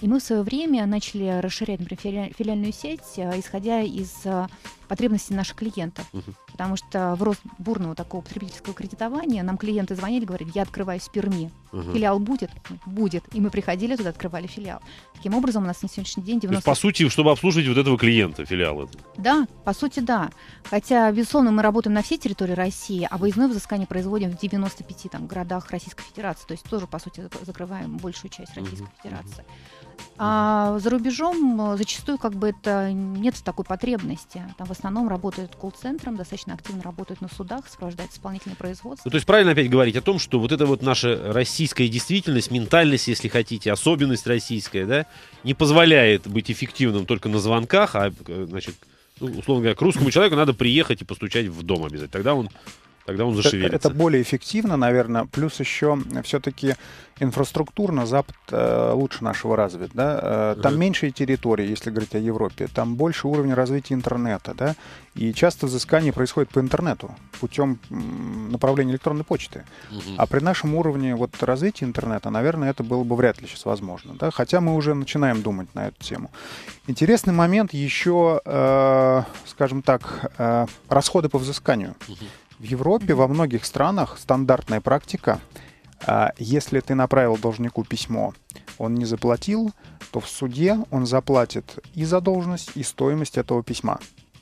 И мы в свое время начали расширять, например, филиальную сеть, исходя из потребностей наших клиентов. Uh-huh. Потому что в рост бурного такого потребительского кредитования нам клиенты звонили, говорили, я открываюсь в Перми. Uh-huh. Филиал будет? Будет. И мы приходили туда, открывали филиал. Таким образом, у нас на сегодняшний день девяносто... То есть, по сути, чтобы обслуживать вот этого клиента, филиала? Да, по сути, да. Хотя, безусловно, мы работаем на всей территории России, а выездное взыскание производим в девяноста пяти там, городах Российской Федерации. То есть тоже, по сути, закрываем большую часть Российской uh-huh. Федерации. А за рубежом зачастую как бы это нет такой потребности. Там в основном работают колл-центром, достаточно активно работают на судах, сопровождают исполнительное производство. Ну, то есть правильно опять говорить о том, что вот эта вот наша российская действительность, ментальность, если хотите, особенность российская, да, не позволяет быть эффективным только на звонках, а, значит, ну, условно говоря, к русскому человеку надо приехать и постучать в дом обязательно. Тогда он Тогда он зашевелится. Это, это более эффективно, наверное. Плюс еще все-таки инфраструктурно Запад э, лучше нашего развит. Да? Э, там uh-huh. меньшие территории, если говорить о Европе. Там больше уровень развития интернета. Да? И часто взыскание происходит по интернету, путем м, направления электронной почты. Uh-huh. А при нашем уровне вот, развития интернета, наверное, это было бы вряд ли сейчас возможно. Да? Хотя мы уже начинаем думать на эту тему. Интересный момент еще, э, скажем так, э, расходы по взысканию. Uh-huh. В Европе во многих странах стандартная практика, если ты направил должнику письмо, он не заплатил, то в суде он заплатит и задолженность, и стоимость этого письма.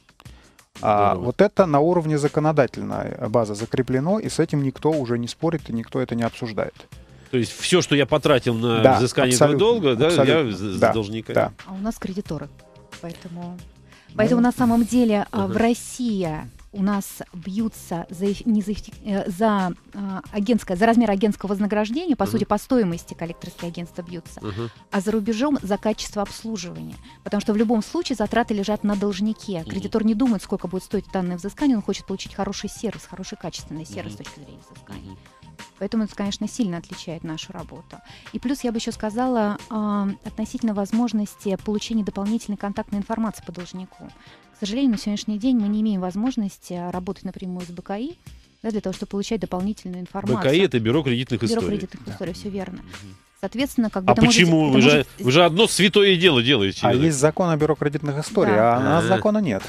А вот это на уровне законодательной базы закреплено, и с этим никто уже не спорит, и никто это не обсуждает. То есть все, что я потратил на да, взыскание этого долга, да, я за да, должника. Да. А у нас кредиторы, поэтому, поэтому ну, на самом деле uh-huh. в России... У нас бьются за, не за, за, а, агентское, за размер агентского вознаграждения, по uh-huh. сути, по стоимости коллекторские агентства бьются, uh-huh. а за рубежом за качество обслуживания. Потому что в любом случае затраты лежат на должнике. Uh-huh. Кредитор не думает, сколько будет стоить данное взыскание, он хочет получить хороший сервис, хороший качественный сервис uh-huh. с точки зрения взыскания. Uh-huh. Поэтому это, конечно, сильно отличает нашу работу. И плюс я бы еще сказала э, относительно возможности получения дополнительной контактной информации по должнику. К сожалению, на сегодняшний день мы не имеем возможности работать напрямую с БКИ, да, для того, чтобы получать дополнительную информацию. БКИ — это Бюро кредитных Бюро историй. Бюро кредитных да. историй, все верно. Соответственно, как бы а это почему? Может, вы, это же, может... вы же одно святое дело делаете. А есть закон о Бюро кредитных историй, да. а у нас закона нет.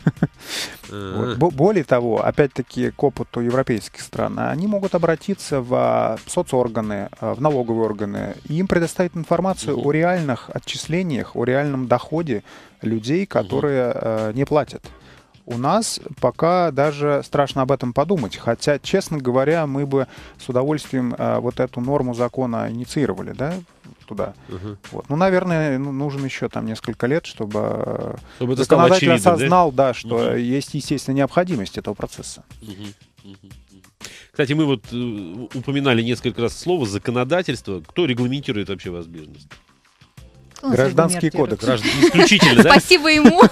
А-а-а. Вот. Более того, опять-таки, к опыту европейских стран, они могут обратиться в соцорганы, в налоговые органы, и им предоставить информацию uh-huh. о реальных отчислениях, о реальном доходе людей, которые uh-huh. не платят. У нас пока даже страшно об этом подумать, хотя, честно говоря, мы бы с удовольствием э, вот эту норму закона инициировали, да, туда. Uh-huh. Вот. Ну, наверное, ну, нужен еще там несколько лет, чтобы, чтобы законодатель осознал, да, да, что uh-huh. есть, естественно, необходимость этого процесса. Uh-huh. Uh-huh. Кстати, мы вот э, упоминали несколько раз слово «законодательство». Кто регламентирует вообще ваш бизнес? Гражданский кодекс. Исключительно, да? Спасибо ему.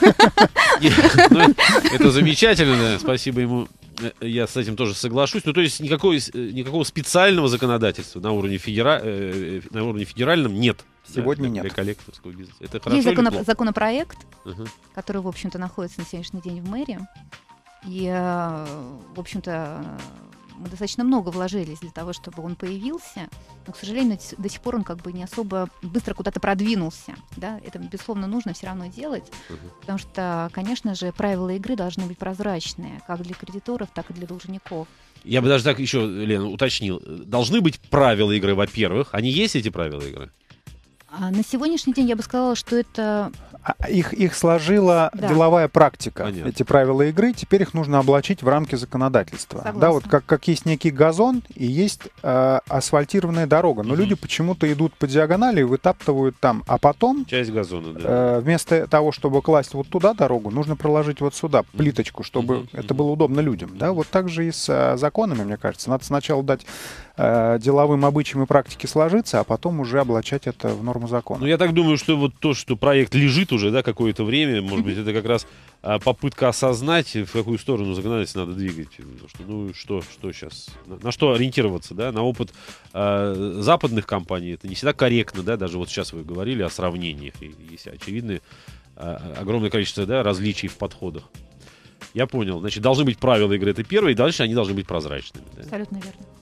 Это замечательно, спасибо ему. Я с этим тоже соглашусь. Ну, то есть никакого, никакого специального законодательства на уровне, федера... на уровне федеральном нет. Сегодня да, нет. Для коллекторского бизнеса. Это хорошо. Есть закон... или законопроект, uh-huh. который, в общем-то, находится на сегодняшний день в мэрии. И, в общем-то, мы достаточно много вложились для того, чтобы он появился, но, к сожалению, до сих пор он как бы не особо быстро куда-то продвинулся. Да? Это, безусловно, нужно все равно делать, uh-huh. потому что, конечно же, правила игры должны быть прозрачные, как для кредиторов, так и для должников. Я бы даже так еще, Лена, уточнил. Должны быть правила игры, во-первых. Они есть, эти правила игры? А на сегодняшний день я бы сказала, что это... Их, их сложила да. деловая практика, Понятно. Эти правила игры. Теперь их нужно облачить в рамки законодательства. Согласна. Да, вот как, как есть некий газон и есть э, асфальтированная дорога. Но угу. люди почему-то идут по диагонали и вытаптывают там. А потом часть газона, да. э, вместо того, чтобы класть вот туда дорогу, нужно проложить вот сюда плиточку, чтобы угу. это было удобно людям. Да, вот так же и с э, законами, мне кажется. Надо сначала дать э, деловым обычаям и практике сложиться, а потом уже облачать это в норму закона. Ну, я так думаю, что вот то, что проект лежит уже, да, какое-то время, может быть, это как раз а, попытка осознать, в какую сторону законодательство надо двигать. Что, ну, что, что сейчас? На, на что ориентироваться, да? На опыт а, западных компаний это не всегда корректно, да? Даже вот сейчас вы говорили о сравнениях, и есть очевидные а, огромное количество, да, различий в подходах. Я понял. Значит, должны быть правила игры, это первое, и дальше они должны быть прозрачными. Да? Абсолютно верно.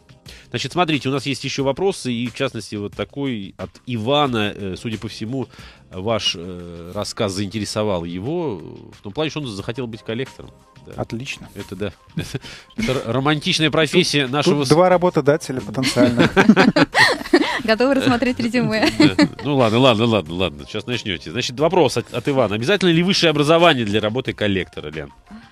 Значит, смотрите, у нас есть еще вопросы, и в частности вот такой от Ивана. Судя по всему, ваш э, рассказ заинтересовал его в том плане, что он захотел быть коллектором. Да. Отлично. Это да. Это романтичная профессия тут, нашего... Тут два работодателя потенциально. Готовы рассмотреть резюме. Ну ладно, ладно, ладно, ладно. Сейчас начнете. Значит, вопрос от, от Ивана. Обязательно ли высшее образование для работы коллектора, Лен?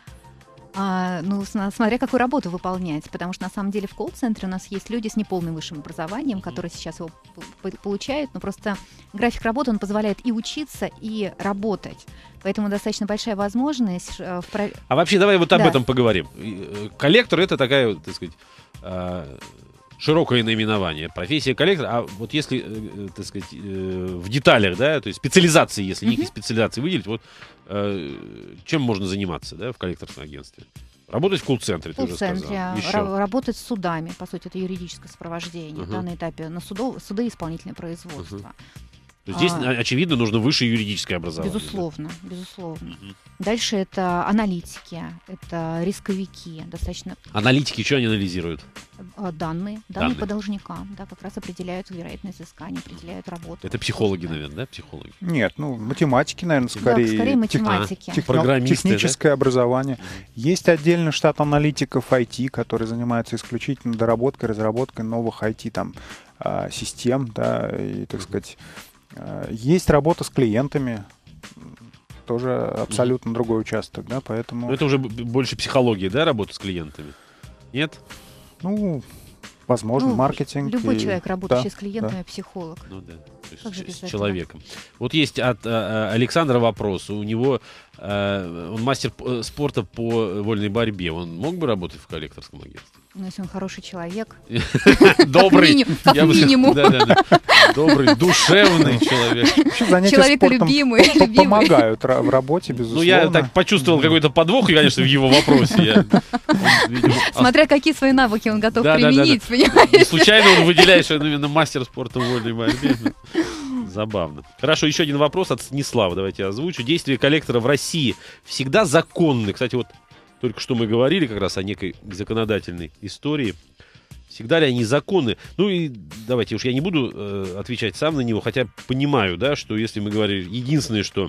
А, ну, смотря какую работу выполнять, потому что на самом деле в колл-центре у нас есть люди с неполным высшим образованием, которые сейчас его получают, но просто график работы, он позволяет и учиться, и работать. Поэтому достаточно большая возможность. В... А вообще, давай вот об да. этом поговорим. Коллектор — это такая, так сказать, широкое наименование. Профессия коллектора. А вот если, так сказать, в деталях, да, то есть специализации, если некие mm-hmm. специализации выделить, вот чем можно заниматься, да, в коллекторском агентстве? Работать в колл-центре, ты уже сказал. Р- работать с судами, по сути, это юридическое сопровождение uh-huh. да, на этапе на судов, суды и исполнительное производство. Uh-huh. Здесь, а, очевидно, нужно высшее юридическое образование. Безусловно, да? безусловно. Uh-huh. Дальше это аналитики, это рисковики, достаточно... Аналитики что они анализируют? Данные, данные, данные по должникам, да, как раз определяют вероятность взыскания, определяют работу. Это психологи, наверное, да, психологи? Нет, ну, математики, наверное, скорее. Да, скорее математики. Тех... Техно... Техническое да? образование. Mm-hmm. Есть отдельный штат аналитиков ай ти, который занимается исключительно доработкой, разработкой новых ай ти там, систем, да, и, так сказать, есть работа с клиентами, тоже абсолютно mm-hmm. другой участок, да, поэтому... Но это уже больше психология, да, работа с клиентами? Нет? Ну, возможно, ну, маркетинг. Любой и... человек, работающий да, с клиентами, да. психолог. Ну да, то есть с, с человеком. Вот есть от а, Александра вопрос. У него а, он мастер спорта по вольной борьбе. Он мог бы работать в коллекторском агентстве? Ну, если он хороший человек. Добрый. Как минимум. Добрый, душевный человек. Человеколюбимый. Помогают в работе, безусловно. Ну, я так почувствовал какой-то подвох, конечно, в его вопросе. Смотря какие свои навыки он готов применить, понимаешь? Случайно он выделяет, что он именно мастер спорта в вольной борьбе. Забавно. Хорошо, еще один вопрос от Станислава. Давайте я озвучу. Действия коллектора в России всегда законны. Кстати, вот только что мы говорили как раз о некой законодательной истории. Всегда ли они законны? Ну и давайте уж я не буду э, отвечать сам на него, хотя понимаю, да, что если мы говорили, единственное, что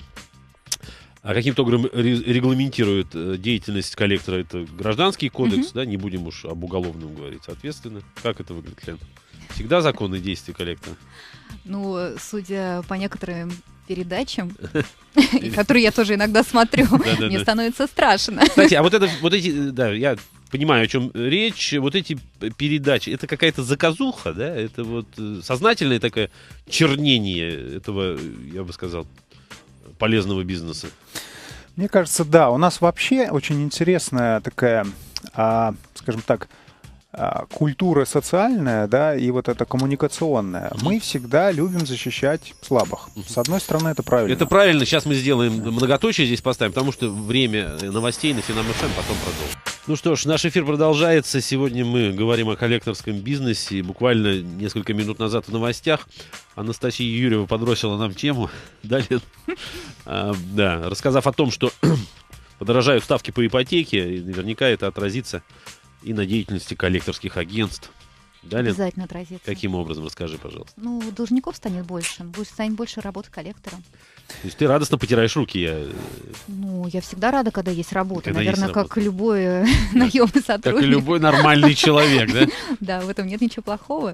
а каким-то образом регламентирует э, деятельность коллектора, это гражданский кодекс, mm-hmm. да, не будем уж об уголовном говорить, соответственно. Как это выглядит, Лен? Всегда законные действия коллектора? Ну, судя по некоторым передачам, которые я тоже иногда смотрю, мне становится страшно. Кстати, а вот это, вот эти, да, я понимаю, о чем речь, вот эти передачи, это какая-то заказуха, да? Это вот сознательное такое чернение этого, я бы сказал, полезного бизнеса? Мне кажется, да. У нас вообще очень интересная такая, а, скажем так, культура социальная, да, и вот эта коммуникационная. Mm-hmm. Мы всегда любим защищать слабых. Mm-hmm. С одной стороны, это правильно. Это правильно. Сейчас мы сделаем многоточие здесь поставим, потому что время новостей на Финам эф эм, потом продолжим. Ну что ж, наш эфир продолжается. Сегодня мы говорим о коллекторском бизнесе. Буквально несколько минут назад в новостях Анастасия Юрьева подбросила нам тему. Далее, а, да, рассказав о том, что подорожают ставки по ипотеке, и наверняка это отразится и на деятельности коллекторских агентств. Далее, обязательно отразится. Каким образом? Расскажи, пожалуйста. Ну, должников станет больше. Будет станет больше работы коллектором. То есть ты радостно потираешь руки? Я... Ну, я всегда рада, когда есть работа. Когда Наверное, есть как работа. любой наемный сотрудник. Как и любой нормальный человек, да? Да, в этом нет ничего плохого.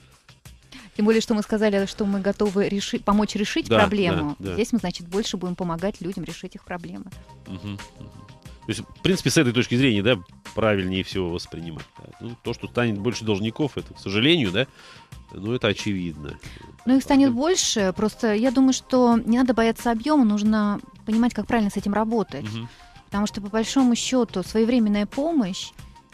Тем более, что мы сказали, что мы готовы решить, помочь решить да, проблему. Да, да. Здесь мы, значит, больше будем помогать людям решить их проблемы. Угу, угу. То есть, в принципе, с этой точки зрения, да, правильнее всего воспринимать. Да. Ну, то, что станет больше должников, это, к сожалению, да, ну, это очевидно. Ну, их станет больше. Просто я думаю, что не надо бояться объема, нужно понимать, как правильно с этим работать. Угу. Потому что, по большому счету, своевременная помощь,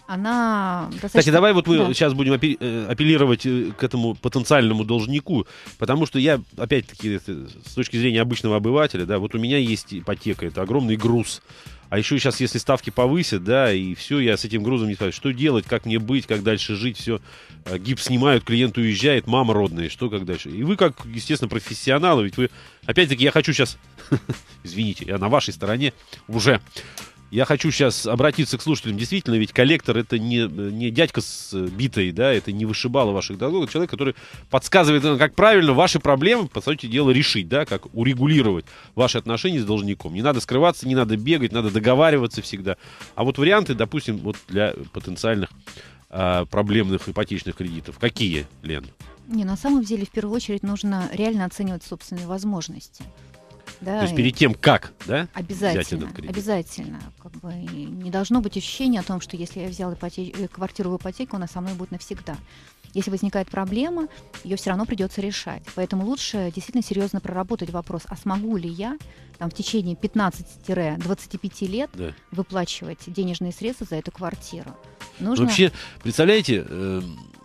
она достаточно... Кстати, давай вот мы да. сейчас будем апеллировать к этому потенциальному должнику, потому что я, опять-таки, с точки зрения обычного обывателя, да, вот у меня есть ипотека, это огромный груз. А еще сейчас, если ставки повысят, да, и все, я с этим грузом не знаю, что делать, как мне быть, как дальше жить, все, гипс снимают, клиент уезжает, мама родная, что, как дальше. И вы, как, естественно, профессионалы, ведь вы, опять-таки, я хочу сейчас, извините, я на вашей стороне уже, я хочу сейчас обратиться к слушателям. Действительно, ведь коллектор — это не, не дядька с битой, да, это не вышибало ваших долгов, это человек, который подсказывает, как правильно ваши проблемы, по сути дела, решить, да, как урегулировать ваши отношения с должником. Не надо скрываться, не надо бегать, надо договариваться всегда. А вот варианты, допустим, вот для потенциальных а, проблемных ипотечных кредитов. Какие, Лен? Не, на самом деле, в первую очередь, нужно реально оценивать собственные возможности. Да, То есть перед тем, как, да, обязательно, взять этот кредит? Обязательно. Как бы не должно быть ощущения о том, что если я взял ипотеч... квартиру в ипотеку, она со мной будет навсегда. Если возникает проблема, ее все равно придется решать. Поэтому лучше действительно серьезно проработать вопрос, а смогу ли я там, в течение пятнадцати-двадцати пяти лет да. выплачивать денежные средства за эту квартиру. Нужно... Вообще, представляете... Э...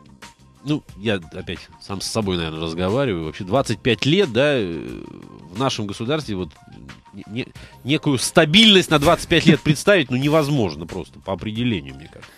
Ну, я опять сам с собой, наверное, разговариваю. Вообще двадцать пять лет, да, в нашем государстве вот не, некую стабильность на двадцать пять лет представить, ну, невозможно просто, по определению, мне кажется.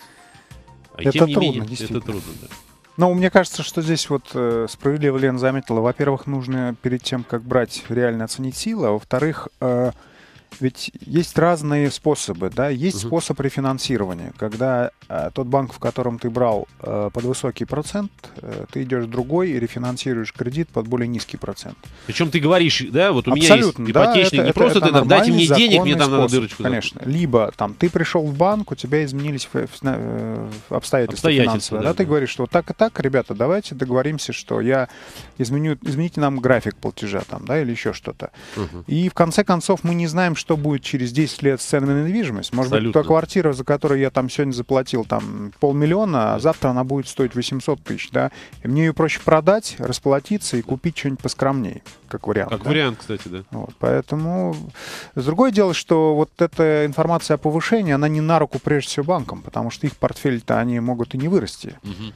А это тем не трудно, менее, действительно. Это трудно, да. Но мне кажется, что здесь вот э, справедливо Лена заметила. Во-первых, нужно перед тем, как брать, реально оценить силы. А во-вторых, э, ведь есть разные способы, да, есть uh-huh. способ рефинансирования, когда э, тот банк, в котором ты брал э, под высокий процент, э, ты идешь в другой и рефинансируешь кредит под более низкий процент. Причем ты говоришь, да, вот у Абсолютно, меня есть ипотечный, да, не это, просто это ты там, дайте мне денег, мне там способ, надо дырочку. Конечно, дать. Либо там ты пришел в банк, у тебя изменились обстоятельства, обстоятельства финансовые, да, да, ты говоришь, что вот так и так, ребята, давайте договоримся, что я изменю, измените нам график платежа там, да, или еще что-то. Uh-huh. И в конце концов мы не знаем, что будет через десять лет с ценами на недвижимость. Может Абсолютно. быть, та квартира, за которую я там сегодня заплатил там полмиллиона, а завтра она будет стоить восемьсот тысяч, да. И мне ее проще продать, расплатиться и купить что-нибудь поскромнее, как вариант. Как да? вариант, кстати, да. Вот, поэтому другое дело, что вот эта информация о повышении, она не на руку прежде всего банкам, потому что их портфель-то они могут и не вырасти. Угу.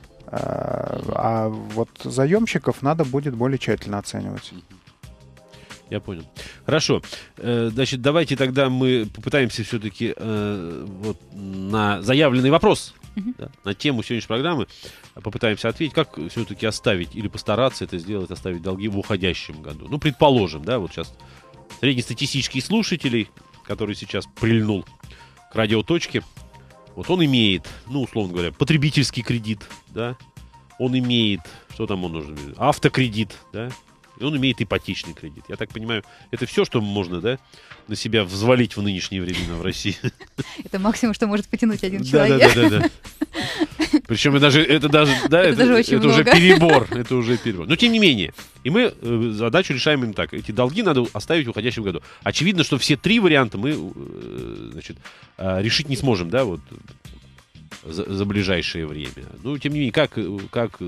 А, а вот заемщиков надо будет более тщательно оценивать. Я понял. Хорошо. Значит, давайте тогда мы попытаемся все-таки э, вот на заявленный вопрос, uh-huh. да, на тему сегодняшней программы попытаемся ответить, как все-таки оставить или постараться это сделать, оставить долги в уходящем году. Ну, предположим, да, вот сейчас среднестатистический слушатель, который сейчас прильнул к радиоточке, вот он имеет, ну, условно говоря, потребительский кредит, да, он имеет, что там он нужен, автокредит, да, и он имеет ипотечный кредит. Я так понимаю, это все, что можно, да, на себя взвалить в нынешние времена в России. Это максимум, что может потянуть один человек. Да, да, да, да. Причем это даже, это даже, да, это, это, это уже перебор, это уже перебор. Но тем не менее, и мы э, задачу решаем именно так. Эти долги надо оставить в уходящем году. Очевидно, что все три варианта мы, э, значит, э, решить не сможем, да, вот за, за ближайшее время. Ну, тем не менее, как, как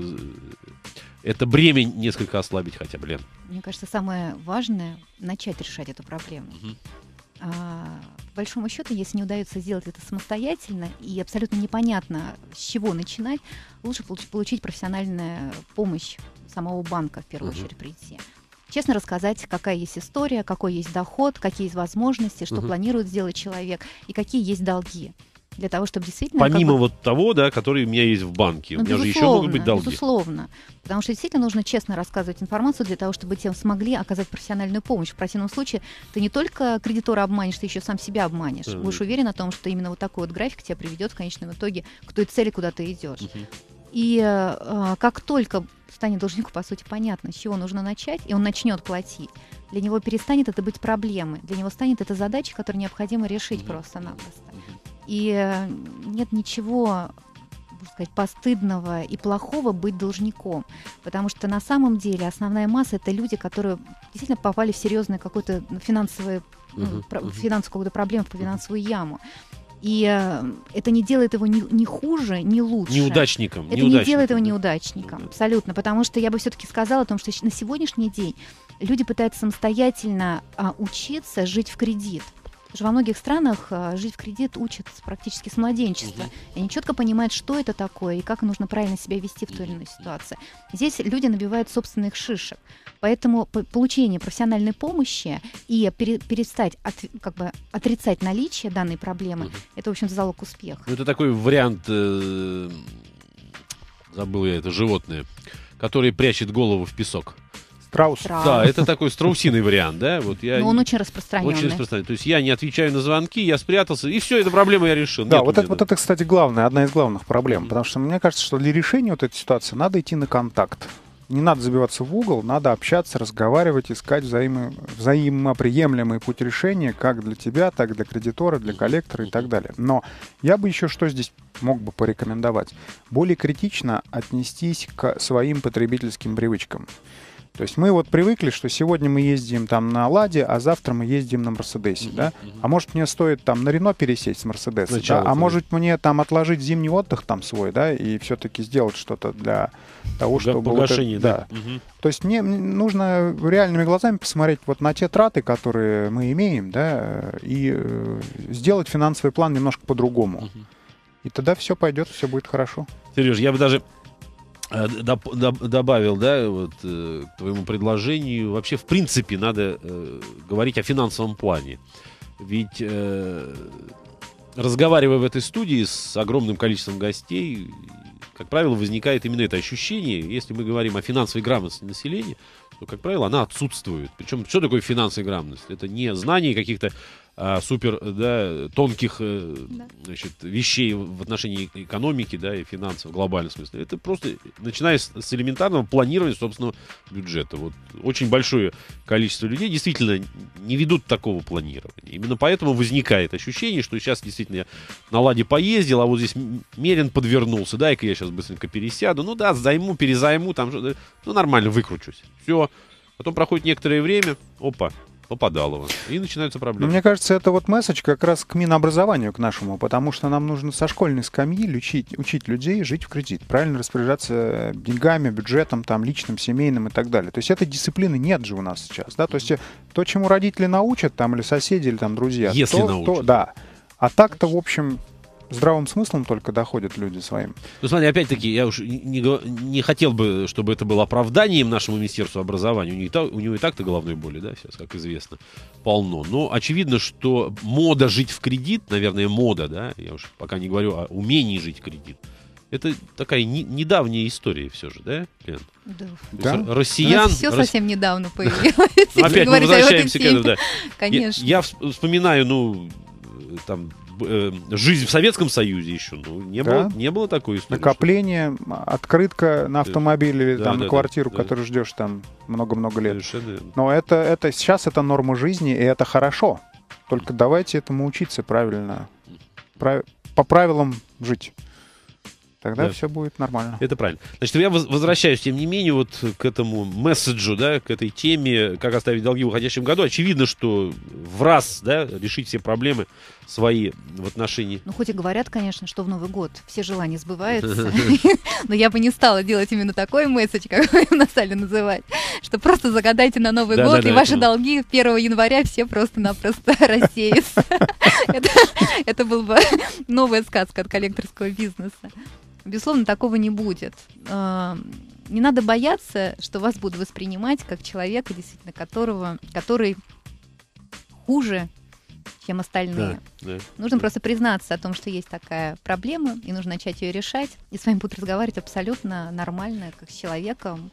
это бремя несколько ослабить хотя бы, Лен? Мне кажется, самое важное — начать решать эту проблему. Uh-huh. А, по большому счету, если не удается сделать это самостоятельно и абсолютно непонятно, с чего начинать, лучше получ- получить профессиональную помощь самого банка в первую uh-huh. очередь прийти. Честно рассказать, какая есть история, какой есть доход, какие есть возможности, что uh-huh. планирует сделать человек и какие есть долги. Для того, чтобы действительно... Помимо как бы... вот того, да, который у меня есть в банке. Ну, у меня же еще могут быть долги. Безусловно. Потому что действительно нужно честно рассказывать информацию для того, чтобы тем смогли оказать профессиональную помощь. В противном случае ты не только кредитора обманешь, ты еще сам себя обманешь. Mm-hmm. Будешь уверен о том, что именно вот такой вот график тебя приведет в конечном итоге к той цели, куда ты идешь. Mm-hmm. И э, как только станет должнику, по сути, понятно, с чего нужно начать, и он начнет платить, для него перестанет это быть проблемой. Для него станет это задачей, которую необходимо решить mm-hmm. просто-напросто. Mm-hmm. И нет ничего, можно сказать, постыдного и плохого быть должником, потому что на самом деле основная масса — это люди, которые действительно попали в серьезную какую-то финансовую, uh-huh, ну, uh-huh. финансовую какую-то проблему, в финансовую яму. И э, это не делает его ни, ни хуже, ни лучше. Неудачником. Это неудачником, не делает его да. неудачником, Да. абсолютно. Потому что я бы все-таки сказала о том, что на сегодняшний день люди пытаются самостоятельно а, учиться жить в кредит. Потому что во многих странах а, жить в кредит учатся практически с младенчества. Угу. И они четко понимают, что это такое и как нужно правильно себя вести в той или иной ситуации. Здесь люди набивают собственных шишек. Поэтому получение профессиональной помощи и пере, перестать от, как бы отрицать наличие данной проблемы, угу. это, в общем, залог успеха. Ну, это такой вариант, э, забыл я это животное, который прячет голову в песок. Страус. Страус. Да, это такой страусиный вариант, да? Вот я... Но он очень распространенный. Очень распространенный. То есть я не отвечаю на звонки, я спрятался, и все, эту проблему я решил. Да, Нет вот меня, это, да. вот это, кстати, главное, одна из главных проблем. Мгм. Потому что мне кажется, что для решения вот этой ситуации надо идти на контакт. Не надо забиваться в угол, надо общаться, разговаривать, искать взаимо... взаимоприемлемый путь решения как для тебя, так и для кредитора, для коллектора и так далее. Но я бы еще что здесь мог бы порекомендовать? Более критично отнестись к своим потребительским привычкам. То есть мы вот привыкли, что сегодня мы ездим там на Ладе, а завтра мы ездим на Мерседесе, Мгм, да? мгм. А может мне стоит там на Рено пересесть с Мерседеса, Сначала да? А это, может мне там отложить зимний отдых там свой, да, и все-таки сделать что-то для того, чтобы... вот Погашение, это- да. Мгм. То есть мне м, нужно реальными глазами посмотреть вот на те траты, которые мы имеем, да, и э, сделать финансовый план немножко по-другому. Мгм. И тогда все пойдет, все будет хорошо. Сереж, я бы даже э, доп- доб- добавил, да, вот э, к твоему предложению. Вообще, в принципе, надо э, говорить о финансовом плане. Ведь э, разговаривая в этой студии с огромным количеством гостей, как правило, возникает именно это ощущение. Если мы говорим о финансовой грамотности населения, то, как правило, она отсутствует. Причем, что такое финансовая грамотность? Это не знание каких-то а, супер, да, тонких э, Да. значит, вещей в отношении экономики, да, и финансов в глобальном смысле. Это просто, начиная с, с элементарного планирования собственного бюджета. Вот очень большое количество людей действительно не ведут такого планирования. Именно поэтому возникает ощущение, что сейчас действительно я на Ладе поездил, а вот здесь м- Мерин подвернулся, дай-ка я сейчас быстренько пересяду, ну да, займу, перезайму, там, что-то, ну нормально, выкручусь. Все. Потом проходит некоторое время, опа, попадалово. И начинаются Но проблемы. мне кажется, это вот месседж как раз к Минобразованию, к нашему, потому что нам нужно со школьной скамьи учить, учить людей жить в кредит, правильно распоряжаться деньгами, бюджетом, там, личным, семейным и так далее. То есть этой дисциплины нет же у нас сейчас, да, то есть то, чему родители научат, там, или соседи, или там друзья, Если то, научат. то- да. А так-то, в общем, здравым смыслом только доходят люди своим. Ну, смотри, опять-таки, я уж не, го- не хотел бы, чтобы это было оправданием нашему Министерству образования. У него, и так- у него и так-то головной боли, да, сейчас, как известно, полно. Но очевидно, что мода жить в кредит, наверное, мода, да, я уж пока не говорю о умении жить в кредит, это такая не- недавняя история все же, да, Лен? Да. То Да. есть У россиян... нас все рос- совсем недавно появилось. Ну, если опять мы говорить о этой возвращаемся к этому, теме. да. Конечно. Я, я вс- вспоминаю, ну, э, там, б- э, жизнь в Советском Союзе еще, ну, не, Да. было, не было такой истории. Накопление, открытка на автомобиль или Да, там да, на да, квартиру, да. которую ждешь там много-много что лет. совершенно верно. Но это, это сейчас это норма жизни, и это хорошо. Только давайте этому учиться правильно. Прав- по правилам жить. Тогда Да. все будет нормально. Это правильно. Значит, я воз- возвращаюсь, тем не менее, вот к этому месседжу, да, к этой теме, как оставить долги в уходящем году. Очевидно, что в раз, да, решить все проблемы свои в отношении... Ну, хоть и говорят, конечно, что в Новый год все желания сбываются, но я бы не стала делать именно такой месседж, как вы его стали называть, что просто загадайте на Новый Да, год, да, да, и ваши это- долги первого января все просто-напросто рассеются. Это- Это была бы новая сказка от коллекторского бизнеса. Безусловно, такого не будет. А, Не надо бояться, что вас будут воспринимать как человека, действительно, которого, который хуже, чем остальные. Да, да. Нужно Да. просто признаться о том, что есть такая проблема, и нужно начать ее решать. И с вами будут разговаривать абсолютно нормально, как с человеком,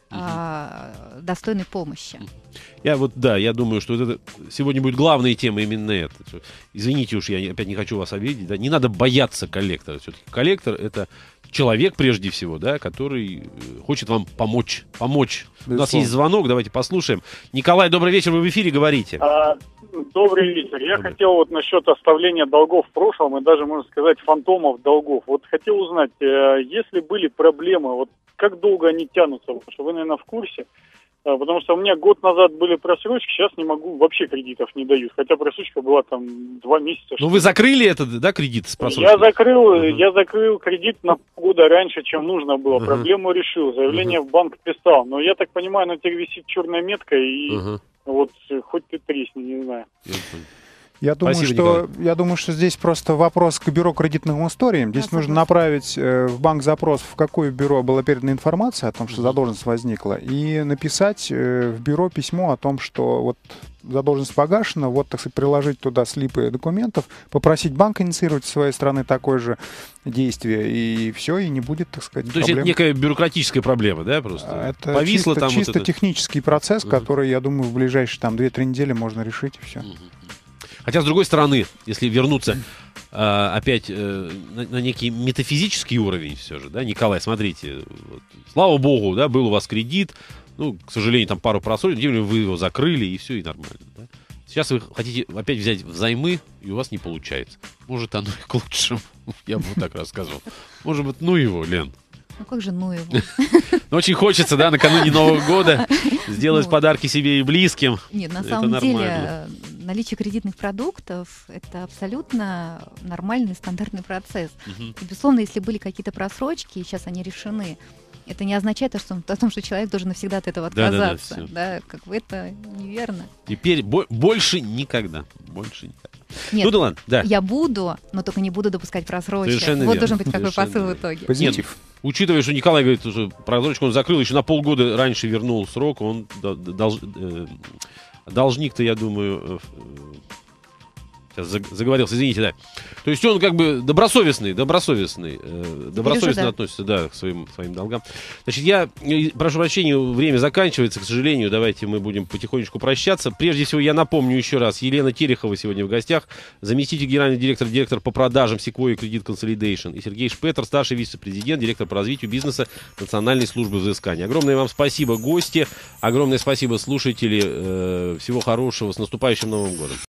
а, достойной помощи. Я вот, да, я думаю, что вот это сегодня будет главная тема именно это. Что- Извините уж, я не- опять не хочу вас обидеть, да, не надо бояться коллектора. Все-таки коллектор — это человек, прежде всего, да, который э, хочет вам помочь. Помочь. У нас Безусловно. есть звонок, давайте послушаем. Николай, добрый вечер, вы в эфире, говорите. А, Добрый вечер. Я Добрый. хотел вот насчет оставления долгов в прошлом и даже, можно сказать, фантомов долгов. Вот хотел узнать, э, если были проблемы, вот как долго они тянутся? Потому что вы, наверное, в курсе. А, Потому что у меня год назад были просрочки, сейчас не могу, вообще кредитов не дают. Хотя просрочка была там два месяца. Ну, вы закрыли этот, да, кредит с Я просрочкой? закрыл, Ага. я закрыл кредит на полгода раньше, чем нужно было. Ага. Проблему решил, заявление в банк писал. Но я так понимаю, на тебе висит черная метка, и Ага, вот э, хоть ты тресни, не знаю. я понял. Я думаю, Спасибо, что, Николай. я думаю, что здесь просто вопрос к бюро кредитным историям. Здесь Да, нужно согласна. направить э, в банк запрос, в какое бюро была передана информация о том, что Мгм. задолженность возникла, и написать э, в бюро письмо о том, что вот задолженность погашена, вот, так сказать, приложить туда слипы документов, попросить банк инициировать с своей стороны такое же действие, и все, и не будет, так сказать, То есть это проблем. некая бюрократическая проблема, да, просто? А Это Повисло чисто, там чисто вот это. технический процесс, Мгм. который, я думаю, в ближайшие там две-три недели можно решить, и все. Мгм. Хотя, с другой стороны, если вернуться а, опять э, на, на некий метафизический уровень все же, да, Николай, смотрите, вот, слава богу, да, был у вас кредит, ну, к сожалению, там пару просрочек, вы его закрыли, и все, и нормально, да. Сейчас вы хотите опять взять взаймы, и у вас не получается. Может, оно и к лучшему, я бы вот так рассказывал. Может быть, ну его, Лен. Ну как же ну его? Но очень хочется, да, накануне Нового года сделать Ну. подарки себе и близким. Нет, на Это самом деле нормально. э, наличие кредитных продуктов — это абсолютно нормальный стандартный процесс. Мгм. И, безусловно, если были какие-то просрочки, и сейчас они решены, это не означает, что, о том, что человек должен навсегда от этого Да-да-да, отказаться. всё. Да, как бы это неверно. Теперь бо- больше никогда. Больше никогда. Нет, Ну да ладно, да. я буду, но только не буду допускать просрочек. Совершенно Вот верно, должен быть какой совершенно посыл в верно. итоге. Позитив. Учитывая, что Николай говорит, что просрочку он закрыл, еще на полгода раньше вернул срок, он до- долж- э, должник-то, я думаю, э, сейчас заг- заговорился, извините, да. То есть он как бы добросовестный, добросовестный, э, добросовестно да. относится, да, к своим, своим долгам. Значит, я э, прошу прощения, время заканчивается, к сожалению, давайте мы будем потихонечку прощаться. Прежде всего, я напомню еще раз, Елена Терехова сегодня в гостях, заместитель генерального директора, директор по продажам Sequoia Credit Consolidation, и Сергей Шпетер, старший вице-президент, директор по развитию бизнеса Национальной службы взыскания. Огромное вам спасибо, гости, огромное спасибо, слушатели, э, всего хорошего, с наступающим Новым годом.